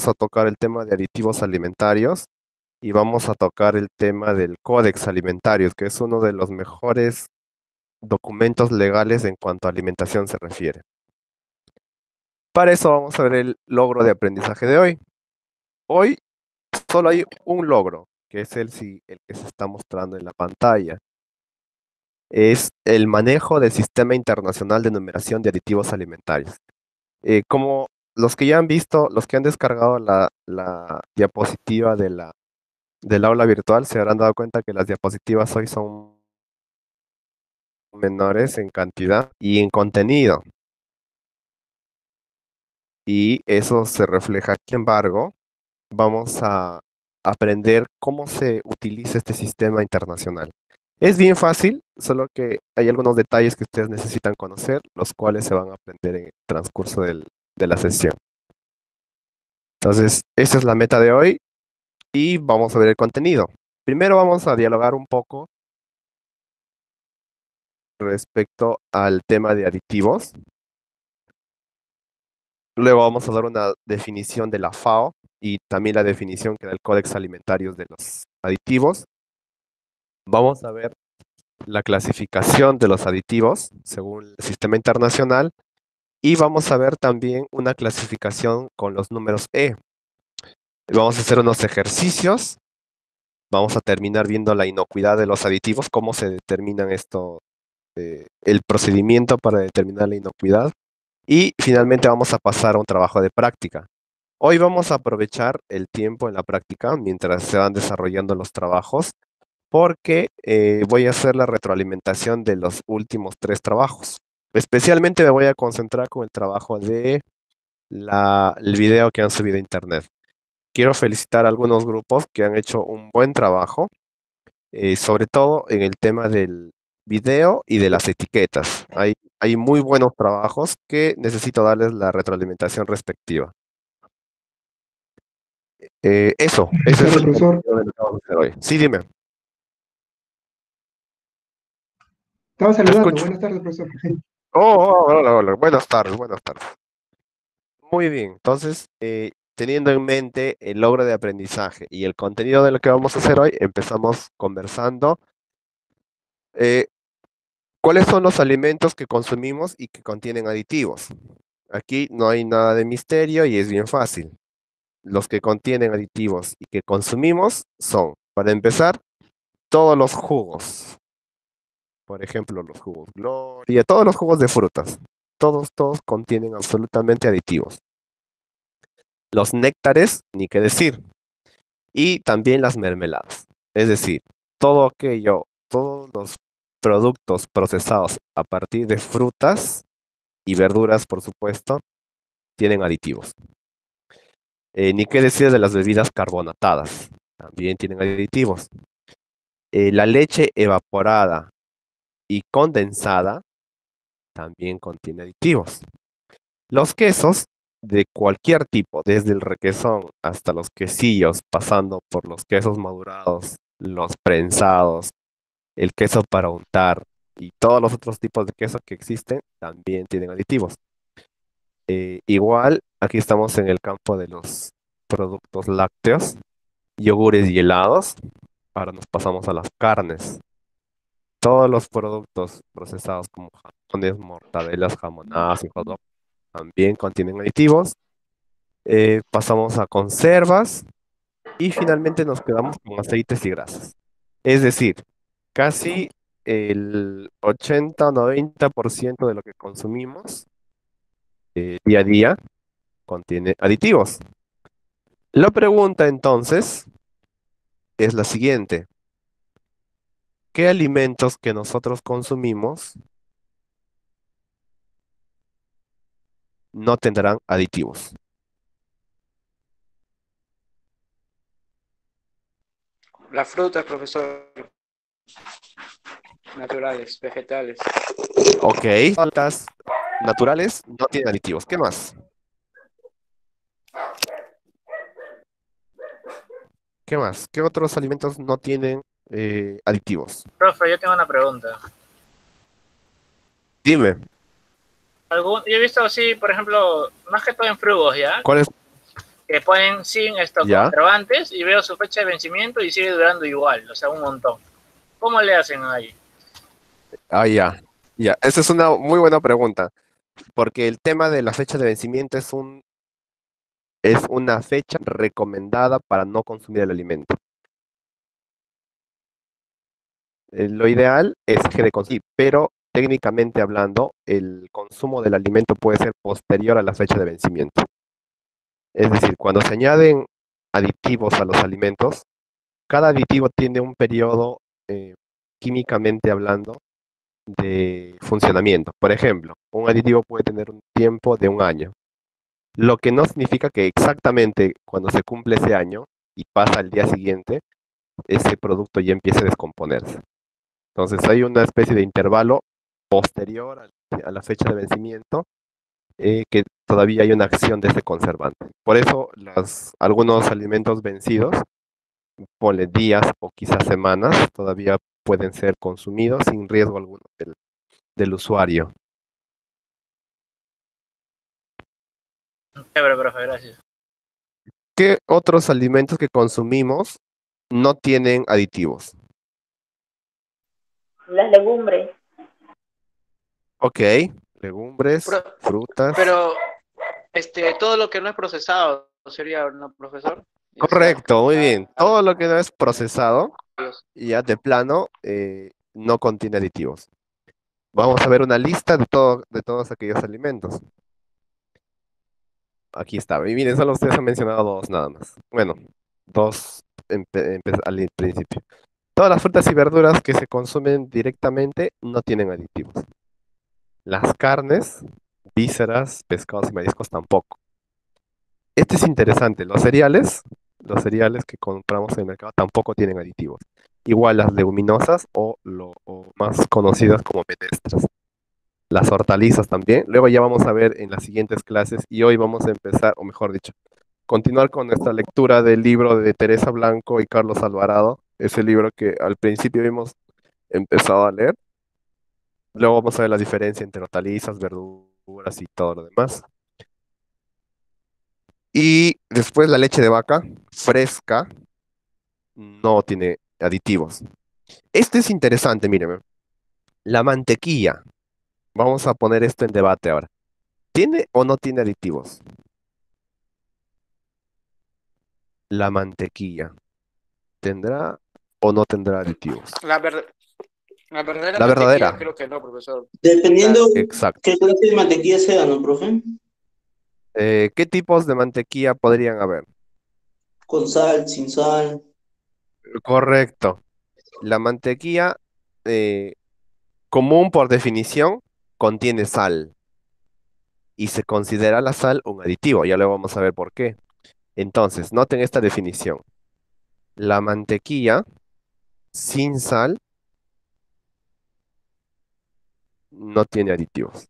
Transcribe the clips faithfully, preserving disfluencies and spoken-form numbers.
a tocar el tema de aditivos alimentarios y vamos a tocar el tema del Códex Alimentarios, que es uno de los mejores documentos legales en cuanto a alimentación se refiere. Para eso vamos a ver el logro de aprendizaje de hoy. Hoy solo hay un logro, que es el, si- el que se está mostrando en la pantalla. Es el manejo del Sistema Internacional de Numeración de Aditivos Alimentarios. Eh, como los que ya han visto, los que han descargado la, la diapositiva de la, del aula virtual, se habrán dado cuenta que las diapositivas hoy son menores en cantidad y en contenido. Y eso se refleja aquí. Sin embargo, vamos a aprender cómo se utiliza este sistema internacional. Es bien fácil, solo que hay algunos detalles que ustedes necesitan conocer, los cuales se van a aprender en el transcurso del- de la sesión. Entonces, esa es la meta de hoy y vamos a ver el contenido. Primero vamos a dialogar un poco respecto al tema de aditivos. Luego vamos a dar una definición de la FAO y también la definición que da el Códex Alimentarios de los aditivos. Vamos a ver la clasificación de los aditivos según el sistema internacional y vamos a ver también una clasificación con los números E. Vamos a hacer unos ejercicios, vamos a terminar viendo la inocuidad de los aditivos, cómo se determinan esto, eh, el procedimiento para determinar la inocuidad y finalmente vamos a pasar a un trabajo de práctica. Hoy vamos a aprovechar el tiempo en la práctica mientras se van desarrollando los trabajos porque eh, voy a hacer la retroalimentación de los últimos tres trabajos. Especialmente me voy a concentrar con el trabajo de la, el video que han subido a internet. Quiero felicitar a algunos grupos que han hecho un buen trabajo, eh, sobre todo en el tema del video y de las etiquetas. Hay, hay muy buenos trabajos que necesito darles la retroalimentación respectiva. Eh, eso, Buenas ese es tardes, el profesor. contenido de lo que vamos a hacer hoy. Sí, dime, Estaba te saludando. escucho. Buenas tardes, profesor. Oh, oh, hola, hola, buenas tardes, buenas tardes. Muy bien, entonces, eh, teniendo en mente el logro de aprendizaje y el contenido de lo que vamos a hacer hoy, empezamos conversando. eh, ¿Cuáles son los alimentos que consumimos y que contienen aditivos? Aquí no hay nada de misterio y es bien fácil. Los que contienen aditivos y que consumimos son, para empezar, todos los jugos. Por ejemplo, los jugos Gloria, todos los jugos de frutas. Todos, todos contienen absolutamente aditivos. Los néctares, ni qué decir. Y también las mermeladas. Es decir, todo aquello, todos los productos procesados a partir de frutas y verduras, por supuesto, tienen aditivos. Eh, ni qué decir de las bebidas carbonatadas, también tienen aditivos. Eh, la leche evaporada y condensada también contiene aditivos. Los quesos de cualquier tipo, desde el requesón hasta los quesillos, pasando por los quesos madurados, los prensados, el queso para untar y todos los otros tipos de queso que existen, también tienen aditivos. Eh, igual, aquí estamos en el campo de los productos lácteos, yogures y helados. Ahora nos pasamos a las carnes. Todos los productos procesados como jamones, mortadelas, jamonadas y hot dog también contienen aditivos. Eh, pasamos a conservas y finalmente nos quedamos con aceites y grasas. Es decir, casi el ochenta o noventa por ciento de lo que consumimos eh, día a día contiene aditivos. La pregunta entonces es la siguiente. ¿Qué alimentos que nosotros consumimos no tendrán aditivos? Las frutas, profesor, naturales, vegetales. Ok, frutas naturales no tienen aditivos. ¿Qué más? ¿Qué más? ¿Qué otros alimentos no tienen eh, aditivos? Profe, yo tengo una pregunta. Dime, Algún, yo he visto así, por ejemplo, más que todo en frugos, ¿ya? ¿cuál es? que ponen sin estos ¿Ya? conservantes y veo su fecha de vencimiento y sigue durando igual, o sea, un montón. ¿Cómo le hacen ahí? Ah, ya. Ya, esa es una muy buena pregunta, porque el tema de la fecha de vencimiento es un, es una fecha recomendada para no consumir el alimento. Eh, Lo ideal es que de consumir, pero técnicamente hablando, el consumo del alimento puede ser posterior a la fecha de vencimiento. Es decir, cuando se añaden aditivos a los alimentos, cada aditivo tiene un periodo, eh, químicamente hablando, de funcionamiento. Por ejemplo, un aditivo puede tener un tiempo de un año, lo que no significa que exactamente cuando se cumple ese año y pasa al día siguiente, ese producto ya empiece a descomponerse. Entonces hay una especie de intervalo posterior al- a la fecha de vencimiento, eh, que todavía hay una acción de ese conservante. Por eso las, algunos alimentos vencidos, ponle días o quizás semanas, todavía pueden ser consumidos sin riesgo alguno del, del usuario. Chévere, profe, gracias. ¿Qué otros alimentos que consumimos no tienen aditivos? Las legumbres. Ok, legumbres, Pro- frutas. pero este, todo lo que no es procesado sería, ¿no, profesor? Ya sea Correcto, muy carne, bien. Todo lo que no es procesado, ya de plano, eh, no contiene aditivos. Vamos a ver una lista de, todo, de todos aquellos alimentos. Aquí está. Y miren, solo ustedes han mencionado dos nada más. Bueno, dos empe- empe- al principio. Todas las frutas y verduras que se consumen directamente no tienen aditivos. Las carnes, vísceras, pescados y mariscos tampoco. Este es interesante. Los cereales, los cereales que compramos en el mercado tampoco tienen aditivos. Igual las leguminosas o, lo, o más conocidas como menestras. Las hortalizas también. Luego ya vamos a ver en las siguientes clases y hoy vamos a empezar, o mejor dicho, continuar con nuestra lectura del libro de Teresa Blanco y Carlos Alvarado, ese libro que al principio hemos empezado a leer. Luego vamos a ver la diferencia entre hortalizas, verduras y todo lo demás. Y después la leche de vaca fresca no tiene aditivos. Este es interesante, miren. La mantequilla, vamos a poner esto en debate ahora. ¿Tiene o no tiene aditivos? La mantequilla, ¿tendrá o no tendrá aditivos? la, ver- la verdadera La mantequilla verdadera, creo que no, profesor. Dependiendo Claro. exacto. qué clase de mantequilla sea, ¿no, profe? Eh, ¿qué tipos de mantequilla podrían haber? Con sal, sin sal. Correcto. La mantequilla, eh, común por definición, contiene sal y se considera la sal un aditivo. Ya luego vamos a ver por qué. Entonces, noten esta definición. La mantequilla sin sal no tiene aditivos.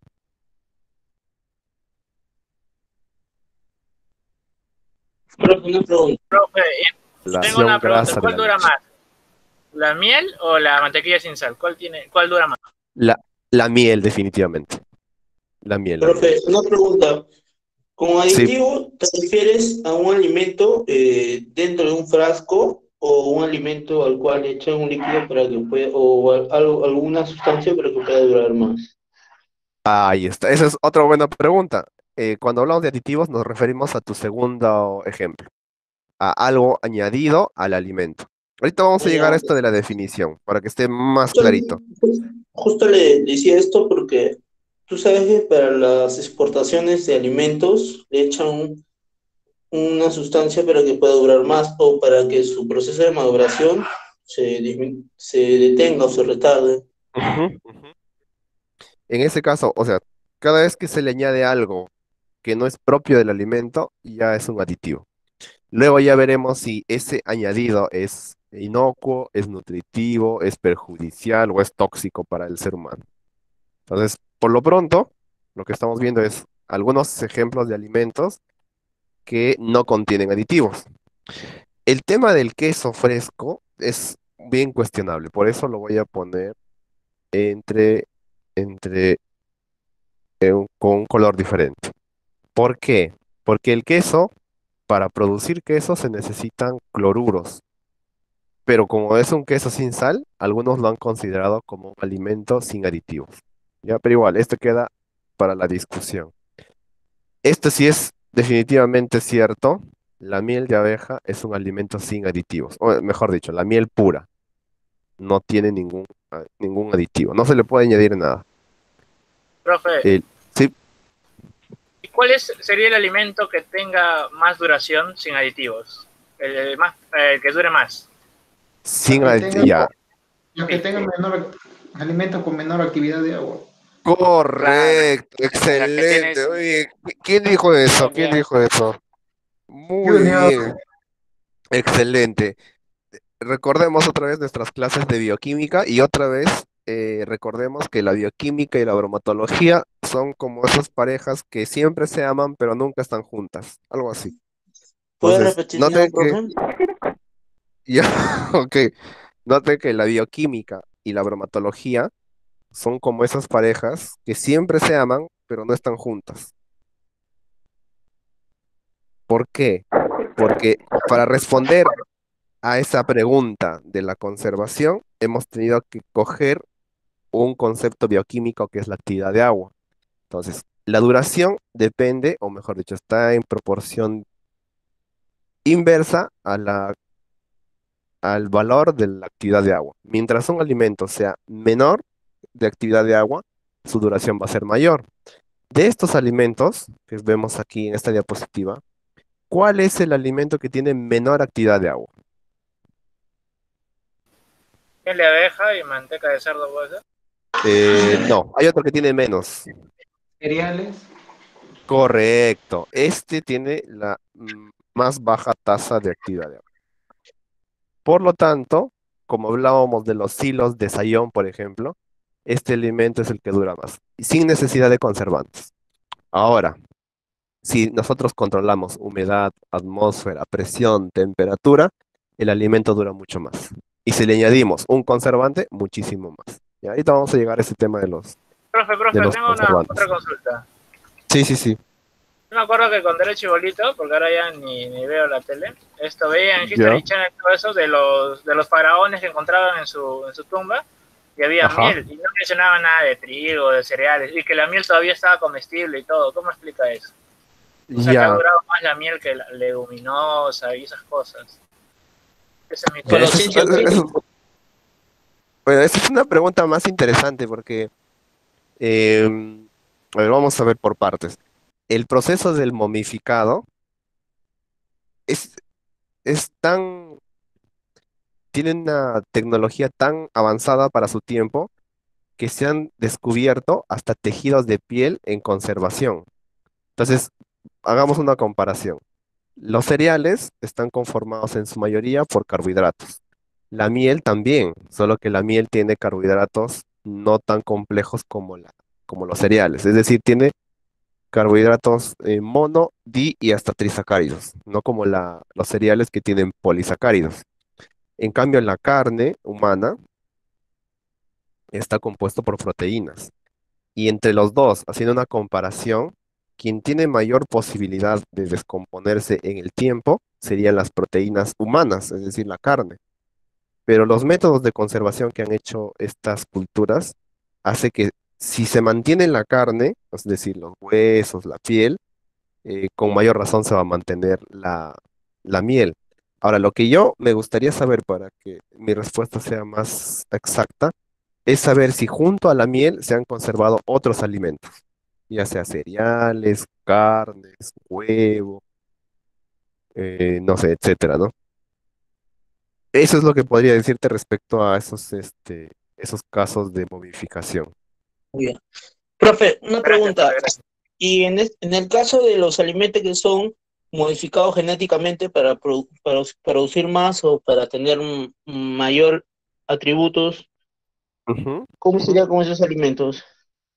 Profe, una pregunta. Profe, La tengo una acción pregunta. grasa de ¿Cuál la dura leche. más? ¿La miel o la mantequilla sin sal? ¿Cuál tiene, cuál dura más? La, la miel, definitivamente. La miel, la miel. Profe, una pregunta. Con Sí, aditivo, ¿te refieres a un alimento eh, dentro de un frasco o un alimento al cual le echan un líquido para que pueda, o al- algo, alguna sustancia para que pueda durar más? ahí está. Esa es otra buena pregunta. Eh, cuando hablamos de aditivos nos referimos a tu segundo ejemplo, a algo añadido al alimento. Ahorita vamos a llegar a Ya, esto de la definición, para que esté más justo, clarito. justo le decía esto porque tú sabes que para las exportaciones de alimentos le echan un- una sustancia para que pueda durar más o para que su proceso de maduración se, dismi- se detenga o se retarde. Ujú, ujú. En ese caso, o sea, cada vez que se le añade algo que no es propio del alimento, ya es un aditivo. Luego ya veremos si ese añadido es inocuo, es nutritivo, es perjudicial o es tóxico para el ser humano. Entonces, por lo pronto, lo que estamos viendo es algunos ejemplos de alimentos que no contienen aditivos. El tema del queso fresco es bien cuestionable, por eso lo voy a poner entre, entre eh, un- con un color diferente. ¿Por qué? Porque el queso para producir queso se necesitan cloruros, pero como es un queso sin sal, algunos lo han considerado como un alimento sin aditivos. Ya, pero igual, esto queda para la discusión. Esto sí es definitivamente cierto. La miel de abeja es un alimento sin aditivos, o mejor dicho, la miel pura no tiene ningún, ah, ningún aditivo, no se le puede añadir nada. Profe, El- sí, ¿y cuál es, sería el alimento que tenga más duración sin aditivos? El, el más, eh, el que dure más. sin Los que aditivos, tengan, ya. los que tengan menor, alimentos con menor actividad de agua. Correcto, La que excelente. tienes Oye, ¿qui- ¿quién dijo eso? ¿Quién cambiar. dijo eso? Muy Junior, bien, excelente. Recordemos otra vez nuestras clases de bioquímica y otra vez eh, recordemos que la bioquímica y la bromatología son como esas parejas que siempre se aman pero nunca están juntas, algo así. ¿Puedes Entonces, repetir de nuevo, noten que, profe? ya, ok, noten que la bioquímica y la bromatología son como esas parejas que siempre se aman pero no están juntas. ¿Por qué? Porque para responder a esa pregunta de la conservación, hemos tenido que coger un concepto bioquímico que es la actividad de agua. Entonces, la duración depende, o mejor dicho, está en proporción inversa a la, al valor de la actividad de agua. Mientras un alimento sea menor de actividad de agua, su duración va a ser mayor. De estos alimentos que vemos aquí en esta diapositiva, ¿cuál es el alimento que tiene menor actividad de agua? Miel de abeja y manteca de cerdo, ¿puede ser? Eh, no, hay otro que tiene menos. cereales, Correcto. Este tiene la mm, más baja tasa de actividad de agua. Por lo tanto, como hablábamos de los hilos de Sayón, por ejemplo, este alimento es el que dura más, y sin necesidad de conservantes. Ahora, si nosotros controlamos humedad, atmósfera, presión, temperatura, el alimento dura mucho más. Y si le añadimos un conservante, muchísimo más. Y ahorita vamos a llegar a ese tema de los, Profe, de profe, los tengo una conservantes. otra consulta. Sí, sí, sí. Yo me acuerdo que cuando era chibolito, porque ahora ya ni, ni veo la tele, esto veía en Ya. History Channel todo eso de los, de los faraones que encontraban en su, en su tumba y había Ajá. miel y no mencionaba nada de trigo, de cereales y que la miel todavía estaba comestible y todo. ¿Cómo explica eso? O sea, que ha Ya. durado más la miel que la leguminosa y esas cosas. Esa es mi Ya, Con la esa consulta. es, ciencia esa- esa oculta. es- bueno, esa es una pregunta más interesante porque, em, a ver, vamos a ver por partes. El proceso del momificado es, es tan, tiene una tecnología tan avanzada para su tiempo que se han descubierto hasta tejidos de piel en conservación. Entonces, hagamos una comparación. Los cereales están conformados en su mayoría por carbohidratos. La miel también, solo que la miel tiene carbohidratos no tan complejos como la, como los cereales. Es decir, tiene carbohidratos eh, mono, di y hasta trisacáridos, no como la, los cereales que tienen polisacáridos. En cambio, la carne humana está compuesto por proteínas. Y entre los dos, haciendo una comparación, quien tiene mayor posibilidad de descomponerse en el tiempo serían las proteínas humanas, es decir, la carne. Pero los métodos de conservación que han hecho estas culturas hace que si se mantiene la carne, es decir, los huesos, la piel, eh, con mayor razón se va a mantener la, la miel. Ahora, lo que yo me gustaría saber para que mi respuesta sea más exacta es saber si junto a la miel se han conservado otros alimentos, ya sea cereales, carnes, huevo, eh, no sé, etcétera, ¿no? Eso es lo que podría decirte respecto a esos, este, esos casos de momificación. Muy bien. Profe, una Gracias, pregunta. profe, gracias. Y en, es- en el caso de los alimentos que son modificados genéticamente para, produ- para us- producir más o para tener un- mayor atributos, Ujú. ¿cómo sería con esos alimentos?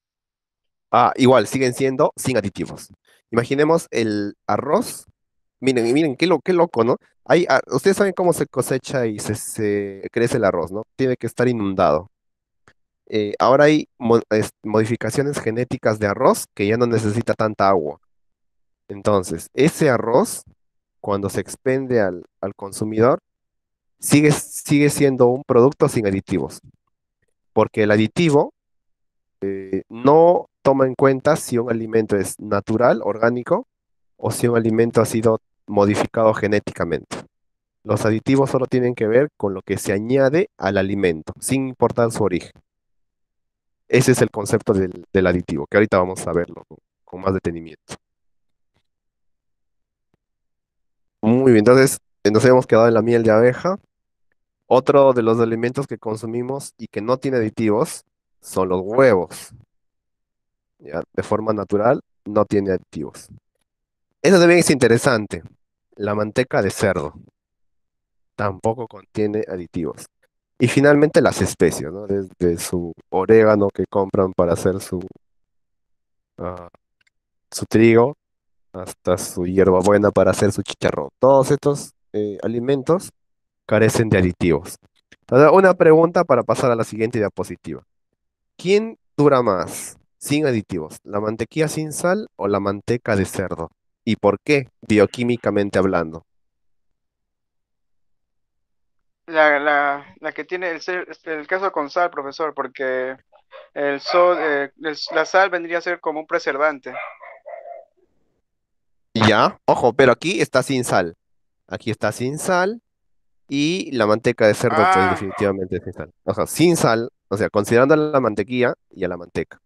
Ah, igual, siguen siendo sin aditivos. Imaginemos el arroz. Miren, y miren, qué, lo, qué loco, ¿no? Hay, ah, ustedes saben cómo se cosecha y se, se crece el arroz, ¿no? Tiene que estar inundado. Eh, ahora hay mo- es- modificaciones genéticas de arroz que ya no necesita tanta agua. Entonces, ese arroz cuando se expende al, al consumidor, sigue, sigue siendo un producto sin aditivos, porque el aditivo eh, no toma en cuenta si un alimento es natural, orgánico, o si un alimento ha sido modificado genéticamente. Los aditivos solo tienen que ver con lo que se añade al alimento, sin importar su origen. Ese es el concepto del, del aditivo, que ahorita vamos a verlo con, con más detenimiento. Muy bien, entonces eh, nos hemos quedado en la miel de abeja. Otro de los alimentos que consumimos y que no tiene aditivos son los huevos. ¿Ya? De forma natural, no tiene aditivos. Eso también es interesante. La manteca de cerdo tampoco contiene aditivos. Y finalmente las especias, ¿no? Desde su orégano que compran para hacer su, ah, su trigo, hasta su hierbabuena para hacer su chicharrón. Todos estos eh, alimentos carecen de aditivos. Ahora, una pregunta para pasar a la siguiente diapositiva. ¿Quién dura más sin aditivos? ¿La mantequilla sin sal o la manteca de cerdo? ¿Y por qué, bioquímicamente hablando? La, la, la que tiene el, ser- este, el caso con sal, profesor, porque el sol, eh, el- la sal vendría a ser como un preservante. Ya, ojo, pero aquí está sin sal. Aquí está sin sal y la manteca de cerdo, pues Ah, definitivamente sin sal. O sea, sin sal, o sea, considerando a la mantequilla y a la manteca.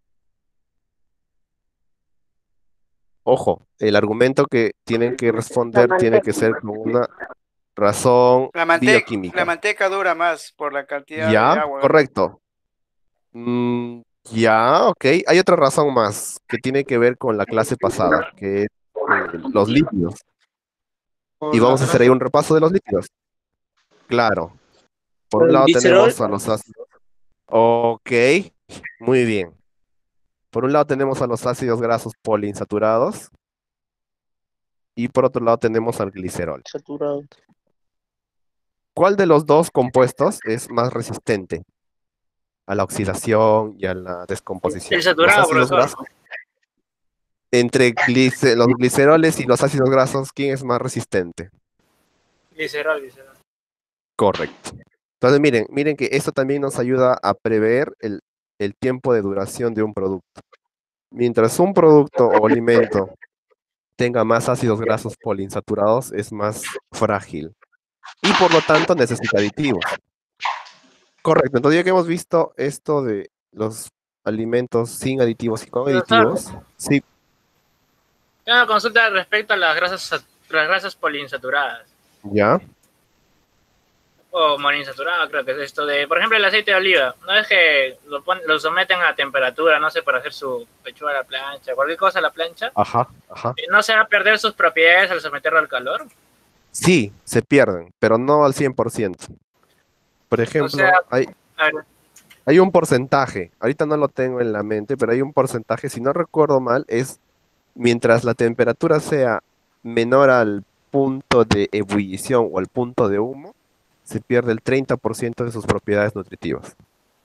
Ojo, el argumento que tienen que La responder tiene manteca. que ser con una razón la mante la bioquímica. manteca dura más por la cantidad de Ya, agua. correcto. Mm, ya, ok. Hay otra razón más que tiene que ver con la clase pasada, que es eh, los lípidos. Y Por la vamos a hacer ahí grasa. un repaso de los lípidos. Claro. Por Por un el lado glicerol, tenemos a los ácidos. Ok, muy bien. Por un lado tenemos a los ácidos grasos poliinsaturados y por otro lado tenemos al glicerol. saturado. ¿Cuál de los dos compuestos es más resistente a la oxidación y a la descomposición? El Los saturado, ácidos profesor. grasos. Entre glice- los gliceroles y los ácidos grasos, ¿quién es más resistente? Glicerol, glicerol. Correcto. Entonces, miren, miren que esto también nos ayuda a prever el, el tiempo de duración de un producto. Mientras un producto o alimento tenga más ácidos grasos poliinsaturados, es más frágil y por lo tanto necesita aditivos. Correcto. Entonces, ya que hemos visto esto de los alimentos sin aditivos y con Profesor, aditivos, sí, tengo una consulta respecto a las grasas, sat- las grasas poliinsaturadas. ya, O monoinsaturadas, creo que es esto de, por ejemplo, el aceite de oliva. No es que lo, pon- lo someten a temperatura, no sé, para hacer su pechuga a la plancha, cualquier cosa a la plancha. ajá, ajá. ¿No se va a perder sus propiedades al someterlo al calor? Sí, se pierden, pero no al cien por ciento. Por O sea, ejemplo, hay, a ver, hay un porcentaje, ahorita no lo tengo en la mente, pero hay un porcentaje, si no recuerdo mal, es mientras la temperatura sea menor al punto de ebullición o al punto de humo, se pierde el treinta por ciento de sus propiedades nutritivas.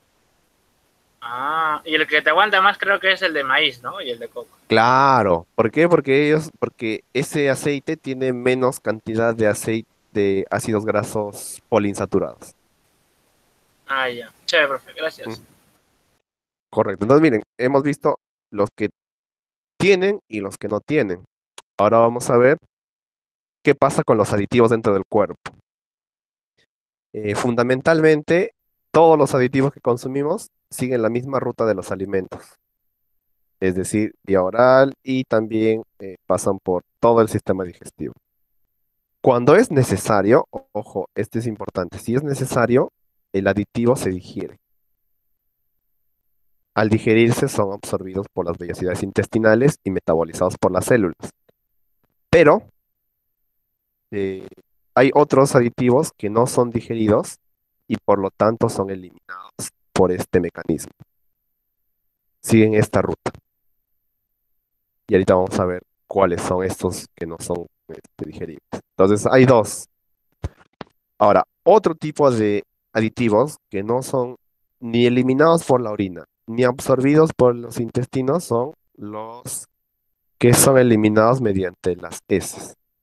ah, y el que te aguanta más creo que es el de maíz, ¿no? Y el de coco. Claro, ¿por qué? Porque ellos, porque ese aceite tiene menos cantidad de aceite de ácidos grasos poliinsaturados. Ah, ya. Chévere, profe, Mm, gracias. correcto. Entonces, miren, hemos visto los que tienen y los que no tienen. Ahora vamos a ver qué pasa con los aditivos dentro del cuerpo. Eh, fundamentalmente, todos los aditivos que consumimos siguen la misma ruta de los alimentos, es decir, vía oral y también eh, pasan por todo el sistema digestivo. Cuando es necesario, o- ojo, este es importante, si es necesario, el aditivo se digiere. Al digerirse son absorbidos por las vellosidades intestinales y metabolizados por las células. Pero eh, hay otros aditivos que no son digeridos y por lo tanto son eliminados por este mecanismo. Siguen esta ruta. Y ahorita vamos a ver cuáles son estos que no son este, digeribles. Entonces, hay dos. Ahora, otro tipo de aditivos que no son ni eliminados por la orina, ni absorbidos por los intestinos son los que son eliminados mediante las heces.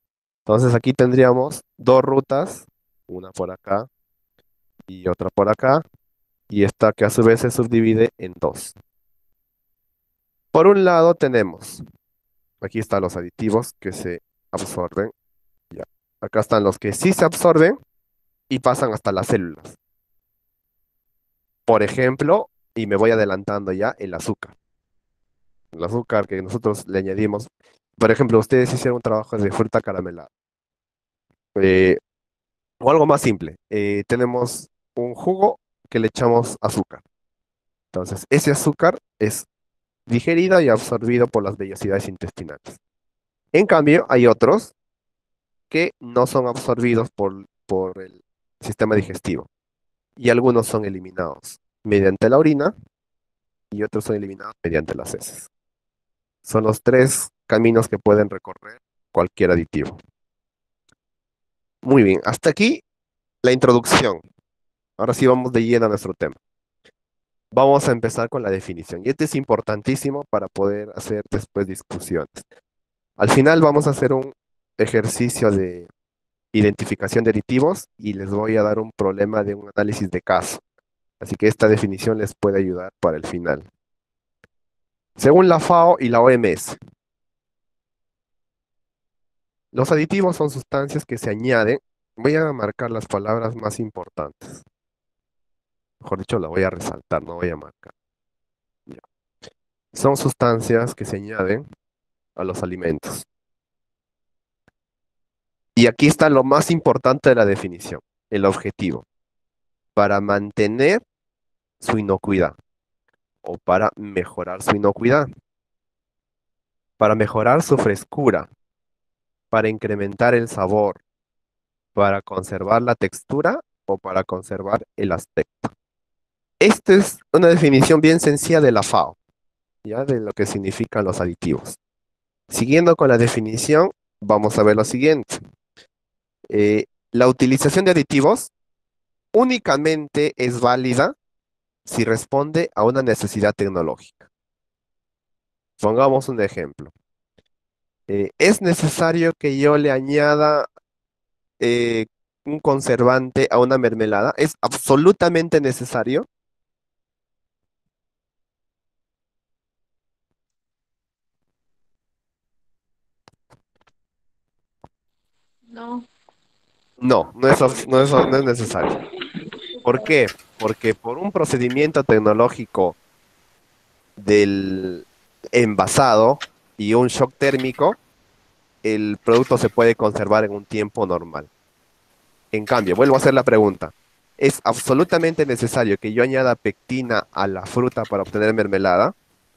Entonces aquí tendríamos dos rutas, una por acá y otra por acá, y esta que a su vez se subdivide en dos. Por un lado tenemos, aquí están los aditivos que se absorben. Ya. Acá están los que sí se absorben y pasan hasta las células. Por ejemplo, y me voy adelantando ya, el azúcar. El azúcar que nosotros le añadimos. Por ejemplo, ustedes hicieron un trabajo de fruta caramelada. Eh, o algo más simple. Eh, tenemos un jugo que le echamos azúcar. Entonces, ese azúcar es digerido y absorbido por las vellosidades intestinales. En cambio, hay otros que no son absorbidos por, por el sistema digestivo y algunos son eliminados mediante la orina y otros son eliminados mediante las heces. Son los tres caminos que pueden recorrer cualquier aditivo. Muy bien, hasta aquí la introducción. Ahora sí vamos de lleno a nuestro tema. Vamos a empezar con la definición. Y este es importantísimo para poder hacer después discusiones. Al final vamos a hacer un ejercicio de identificación de aditivos y les voy a dar un problema de un análisis de caso. Así que esta definición les puede ayudar para el final. Según la FAO y la O M S, los aditivos son sustancias que se añaden. Voy a marcar las palabras más importantes. Mejor dicho, la voy a resaltar, no voy a marcar. Ya. Son sustancias que se añaden a los alimentos. Y aquí está lo más importante de la definición, el objetivo, para mantener su inocuidad o para mejorar su inocuidad, para mejorar su frescura, para incrementar el sabor, para conservar la textura o para conservar el aspecto. Esta es una definición bien sencilla de la FAO, ya de lo que significan los aditivos. Siguiendo con la definición, vamos a ver lo siguiente. Eh, la utilización de aditivos únicamente es válida si responde a una necesidad tecnológica. Pongamos un ejemplo. Eh, ¿es necesario que yo le añada eh, un conservante a una mermelada? ¿Es absolutamente necesario? No. No, no es, obs- no es, no es necesario. ¿Por qué? Porque por un procedimiento tecnológico del envasado y un shock térmico, el producto se puede conservar en un tiempo normal. En cambio, vuelvo a hacer la pregunta. ¿Es absolutamente necesario que yo añada pectina a la fruta para obtener mermelada?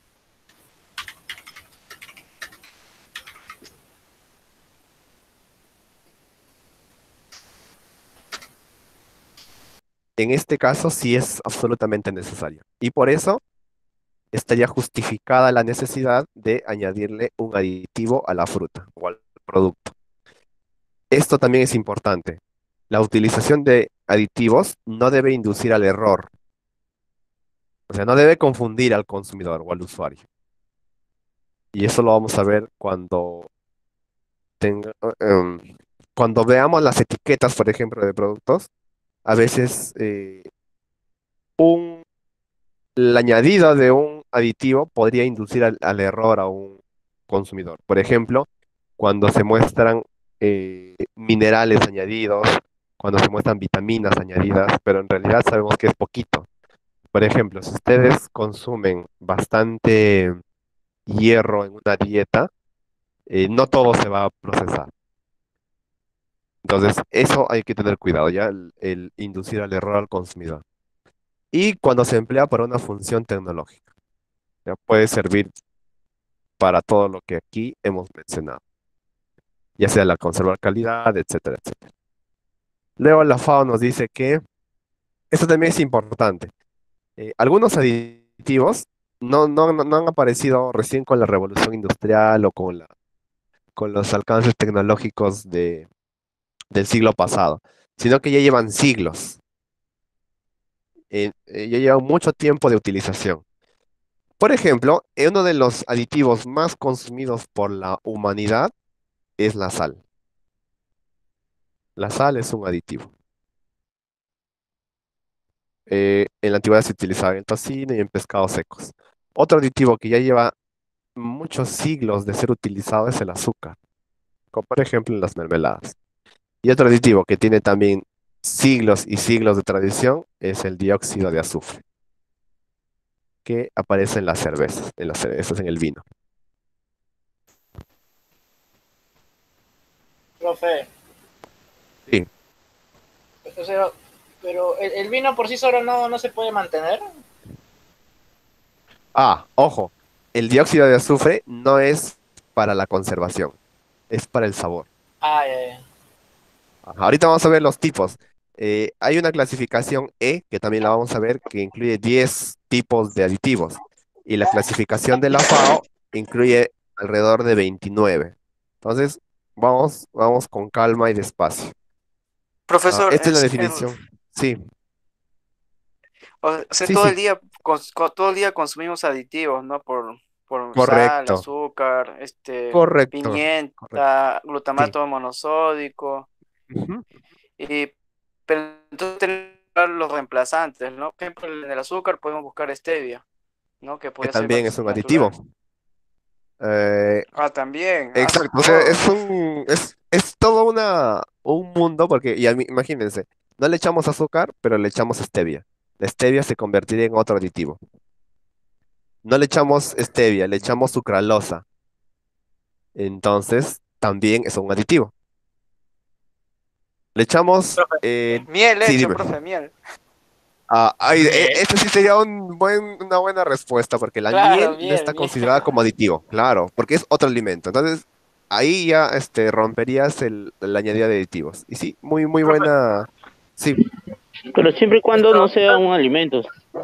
En este caso sí es absolutamente necesario. Y por eso estaría justificada la necesidad de añadirle un aditivo a la fruta o al producto. Esto también es importante. La utilización de aditivos no debe inducir al error. O sea, no debe confundir al consumidor o al usuario. Y eso lo vamos a ver cuando tenga, em, cuando veamos las etiquetas, por ejemplo, de productos. A veces eh, un, el añadido de un aditivo podría inducir al, al error a un consumidor. Por ejemplo, cuando se muestran eh, minerales añadidos, cuando se muestran vitaminas añadidas, pero en realidad sabemos que es poquito. Por ejemplo, si ustedes consumen bastante hierro en una dieta, eh, no todo se va a procesar. Entonces, eso hay que tener cuidado, ¿ya? El, el inducir al error al consumidor. Y cuando se emplea para una función tecnológica, ¿ya? Puede servir para todo lo que aquí hemos mencionado, ya sea la conservar calidad, etcétera, etcétera. Luego la FAO nos dice que esto también es importante. Eh, algunos aditivos no, no, no no han aparecido recién con la revolución industrial o con la, con los alcances tecnológicos de, del siglo pasado, sino que ya llevan siglos, eh, eh, ya llevan mucho tiempo de utilización. Por ejemplo, eh, uno de los aditivos más consumidos por la humanidad es la sal. La sal es un aditivo. Eh, en la antigüedad se utilizaba en el tocino y en pescados secos. Otro aditivo que ya lleva muchos siglos de ser utilizado es el azúcar, como por ejemplo en las mermeladas. Y otro aditivo que tiene también siglos y siglos de tradición es el dióxido de azufre, que aparece en las cervezas, en las cervezas, en el vino. Profe, Sí. o sea, pero el, el vino por sí solo no, no se puede mantener. Ah, ojo, el dióxido de azufre no es para la conservación, es para el sabor. Ah, ya, ya. Ajá, ahorita vamos a ver los tipos. Eh, hay una clasificación E, que también la vamos a ver, que incluye diez tipos de aditivos. Y la clasificación de la FAO incluye alrededor de veintinueve. Entonces, vamos, vamos con calma y despacio. Ah, Profesor, esta es la es- el- definición. Sí, o sea, sí, todo sí, el día, cons- co- todo el día consumimos aditivos, ¿no? Por, por sal, correcto, azúcar, este, correcto, correcto. pimienta, Sí. glutamato monosódico, Ujú. y pero entonces tenemos que buscar los reemplazantes, ¿no? Por ejemplo, en el azúcar podemos buscar stevia, ¿no? Que Que podría ser también más es un aditivo. natural. Eh, Ah, también, ah, su- Exacto, o sea, es oh. un, es, es todo una, un mundo, porque ya mi- imagínense, no le echamos azúcar, pero le echamos stevia. La stevia se convertiría en otro aditivo. No le echamos stevia, le echamos sucralosa. Entonces, también es un aditivo. Le echamos, Profe, eh, Miel sí, hecho, dime. profe, miel. Ah, ay, e- miel. esta sí sería un buen, una buena respuesta, porque la Claro, miel no miel, está miel. considerada como aditivo, claro, porque es otro alimento. Entonces, ahí ya este, romperías el, la añadida de aditivos. Y sí, muy, muy Profe, buena. Sí, Pero siempre y cuando no esto, sea un alimento.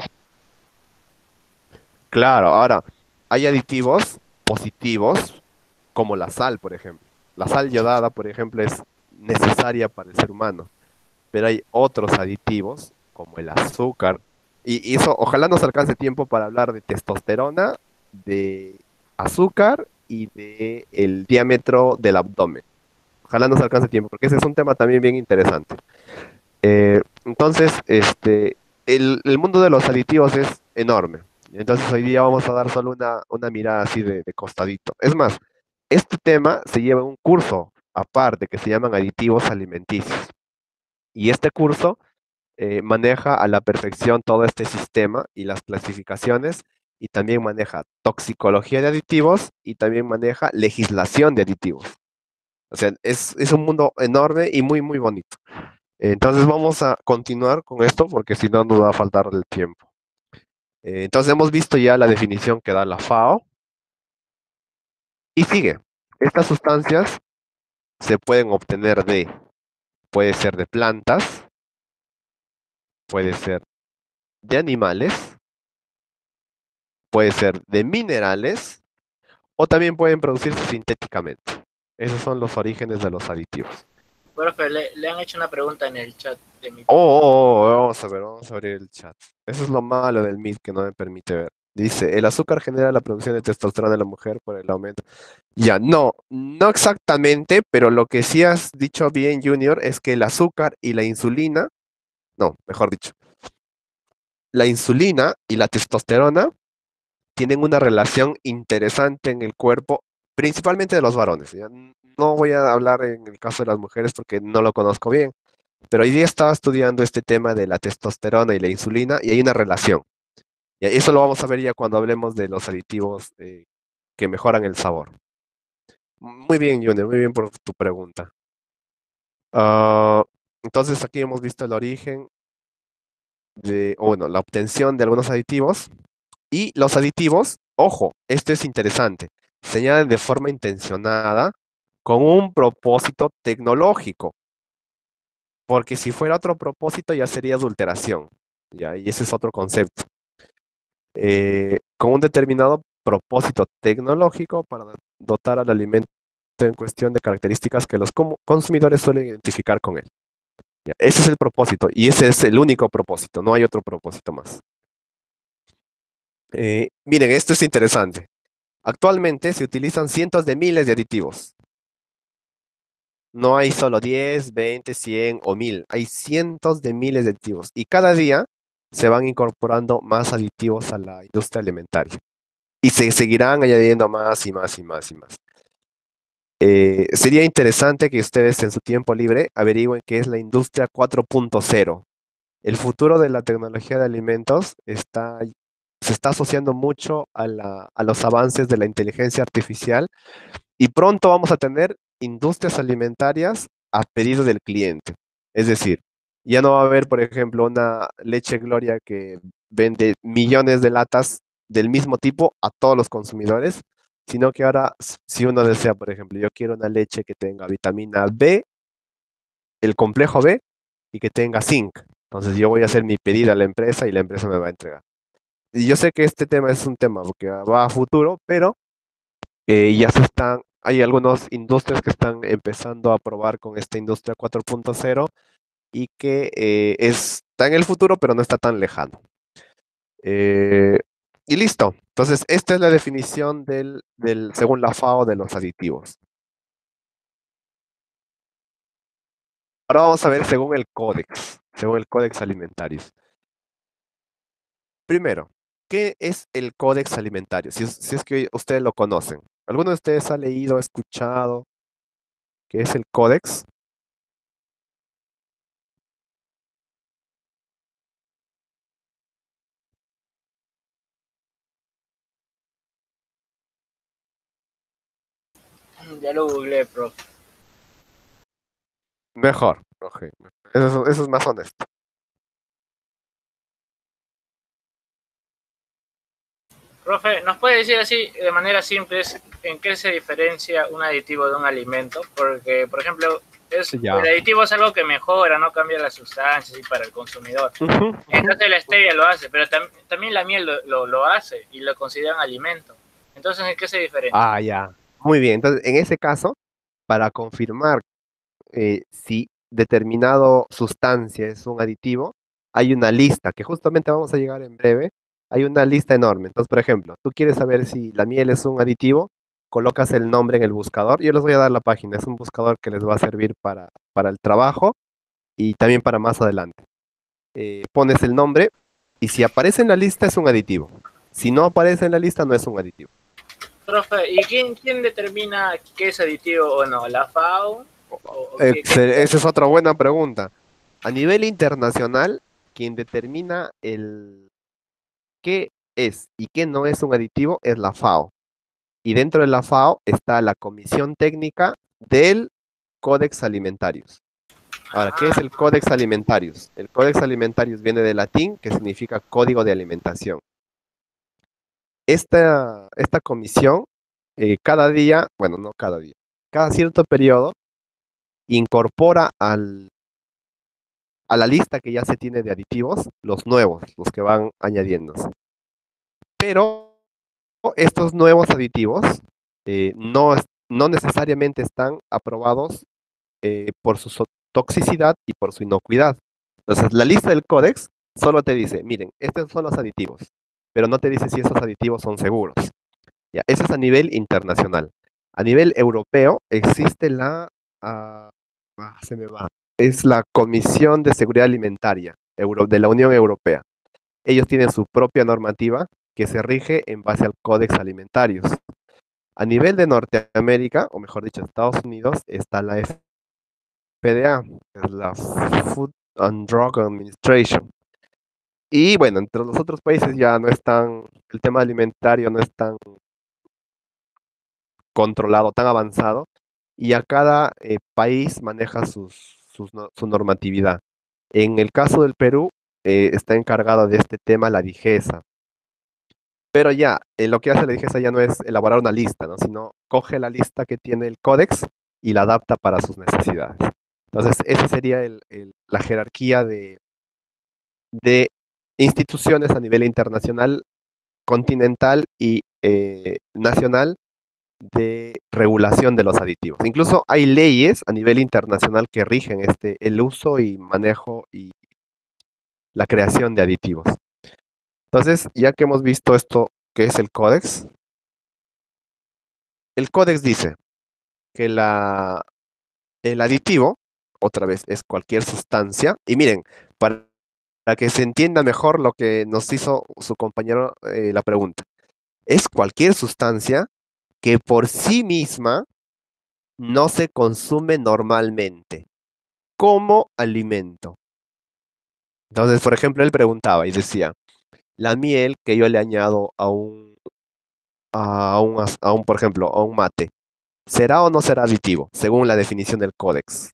claro. Ahora, hay aditivos positivos, como la sal, por ejemplo. La sal yodada, por ejemplo, es necesaria para el ser humano, pero hay otros aditivos, como el azúcar, y, y eso, ojalá nos alcance tiempo para hablar de testosterona, de azúcar y de el diámetro del abdomen. Ojalá nos alcance tiempo, porque ese es un tema también bien interesante. Eh, entonces, este, el, el mundo de los aditivos es enorme. Entonces, hoy día vamos a dar solo una, una mirada así de, de costadito. Es más, este tema se lleva un curso aparte que se llaman aditivos alimenticios. Y este curso eh, maneja a la perfección todo este sistema y las clasificaciones, y también maneja toxicología de aditivos y también maneja legislación de aditivos. O sea, es, es un mundo enorme y muy, muy bonito. Entonces vamos a continuar con esto porque si no nos va a faltar el tiempo. Eh, entonces hemos visto ya la definición que da la FAO y sigue. Estas sustancias se pueden obtener de, puede ser de plantas, puede ser de animales, puede ser de minerales o también pueden producirse sintéticamente. Esos son los orígenes de los aditivos. profe, le, le han hecho una pregunta en el chat de mi. Oh, oh, oh, vamos a ver, vamos a abrir el chat. Eso es lo malo del M I T que no me permite ver. Dice, el azúcar genera la producción de testosterona en la mujer por el aumento. Ya, no, no exactamente, pero lo que sí has dicho bien, Junior, es que el azúcar y la insulina, no, mejor dicho, la insulina y la testosterona tienen una relación interesante en el cuerpo, principalmente de los varones. ¿Ya? No voy a hablar en el caso de las mujeres porque no lo conozco bien, pero hoy día estaba estudiando este tema de la testosterona y la insulina y hay una relación. Y eso lo vamos a ver ya cuando hablemos de los aditivos eh, que mejoran el sabor. Muy bien, Junior, muy bien por tu pregunta. Ah, entonces aquí hemos visto el origen de, o bueno, la obtención de algunos aditivos. Y los aditivos, ojo, esto es interesante, se añaden de forma intencionada con un propósito tecnológico, porque si fuera otro propósito ya sería adulteración, ya, y ese es otro concepto. Eh, con un determinado propósito tecnológico para dotar al alimento en cuestión de características que los como- consumidores suelen identificar con él. Ya, ese es el propósito y ese es el único propósito, no hay otro propósito más. Eh, miren, esto es interesante. Actualmente se utilizan cientos de miles de aditivos. No hay solo diez, veinte, cien o mil. Hay cientos de miles de aditivos. Y cada día se van incorporando más aditivos a la industria alimentaria. Y se seguirán añadiendo más y más y más y más. Eh, sería interesante que ustedes en su tiempo libre averigüen qué es la industria cuatro punto cero. El futuro de la tecnología de alimentos está, se está asociando mucho a la- a los avances de la inteligencia artificial y pronto vamos a tener industrias alimentarias a pedido del cliente. Es decir, ya no va a haber, por ejemplo, una leche Gloria que vende millones de latas del mismo tipo a todos los consumidores, sino que ahora, s- si uno desea, por ejemplo, yo quiero una leche que tenga vitamina B, el complejo B, y que tenga zinc. Entonces yo voy a hacer mi pedido a la empresa y la empresa me va a entregar. Y yo sé que este tema es un tema que va a futuro, pero eh, ya se están, hay algunas industrias que están empezando a probar con esta industria cuatro punto cero y que eh, está en el futuro, pero no está tan lejano. Eh, y listo. Entonces, esta es la definición del, del, según la FAO, de los aditivos. Ahora vamos a ver según el códex, según el Códex Alimentarius. Primero, ¿qué es el Códex Alimentario? Si, es- si es que ustedes lo conocen. ¿Alguno de ustedes ha leído, escuchado qué es el Códex? Ya lo googleé, profe. Mejor. Ok. Eso, es- eso es más honesto. Profe, ¿nos puede decir así de manera simple es en qué se diferencia un aditivo de un alimento? Porque, por ejemplo, es, Ya. el aditivo es algo que mejora, no cambia las sustancias y para el consumidor. Ujú, En el ujú. caso de la stevia lo hace, pero tam- también la miel lo, lo, lo hace y lo consideran alimento. Entonces, ¿en qué se diferencia? Ah, ya. Muy bien. Entonces, en ese caso, para confirmar eh, si determinado sustancia es un aditivo, hay una lista que justamente vamos a llegar en breve. Hay una lista enorme. Entonces, por ejemplo, tú quieres saber si la miel es un aditivo, colocas el nombre en el buscador. Yo les voy a dar la página. Es un buscador que les va a servir para, para el trabajo y también para más adelante. Eh, pones el nombre y si aparece en la lista es un aditivo. Si no aparece en la lista, no es un aditivo. Profe, ¿y quién, quién determina qué es aditivo o no? ¿La FAO? ¿O, o qué, qué- Excel- Esa es otra buena pregunta. A nivel internacional, quien determina el qué es y qué no es un aditivo es la FAO. Y dentro de la FAO está la Comisión Técnica del Codex Alimentarius. Ahora, ¿qué es Ah, el Codex Alimentarius? El Codex Alimentarius viene del latín, que significa código de alimentación. Esta, esta comisión, eh, cada día, bueno, no cada día, cada cierto periodo, incorpora al a la lista que ya se tiene de aditivos, los nuevos, los que van añadiéndose. Pero estos nuevos aditivos eh, no, es- no necesariamente están aprobados eh, por su so- toxicidad y por su inocuidad. Entonces, la lista del códex solo te dice, miren, estos son los aditivos, pero no te dice si esos aditivos son seguros. Ya, eso es a nivel internacional. A nivel europeo existe la, ah, ah, se me va, es la Comisión de Seguridad Alimentaria Euro- de la Unión Europea. Ellos tienen su propia normativa que se rige en base al Códex Alimentarius. A nivel de Norteamérica, o mejor dicho, Estados Unidos, está la F D A, que es la Food and Drug Administration. Y bueno, entre los otros países ya no es tan, el tema alimentario no es tan controlado, tan avanzado, y a cada eh, país maneja sus, sus no- su normatividad. En el caso del Perú, eh, está encargada de este tema la DIGESA, pero ya, eh, lo que hace la DIGESA ya no es elaborar una lista, ¿no? Sino coge la lista que tiene el códex y la adapta para sus necesidades. Entonces, esa sería el- el- la jerarquía de, de instituciones a nivel internacional, continental y eh, nacional de regulación de los aditivos. Incluso hay leyes a nivel internacional que rigen este, el uso y manejo y la creación de aditivos. Entonces, ya que hemos visto esto, que es el códex, el códex dice que la, El aditivo, otra vez, es cualquier sustancia. Y miren, para, para que se entienda mejor lo que nos hizo su compañero eh, la pregunta, es cualquier sustancia que por sí misma no se consume normalmente como alimento. Entonces, por ejemplo, él preguntaba y decía, la miel que yo le añado a un, a un, as- a un, por ejemplo, a un mate, ¿será o no será aditivo, según la definición del códex?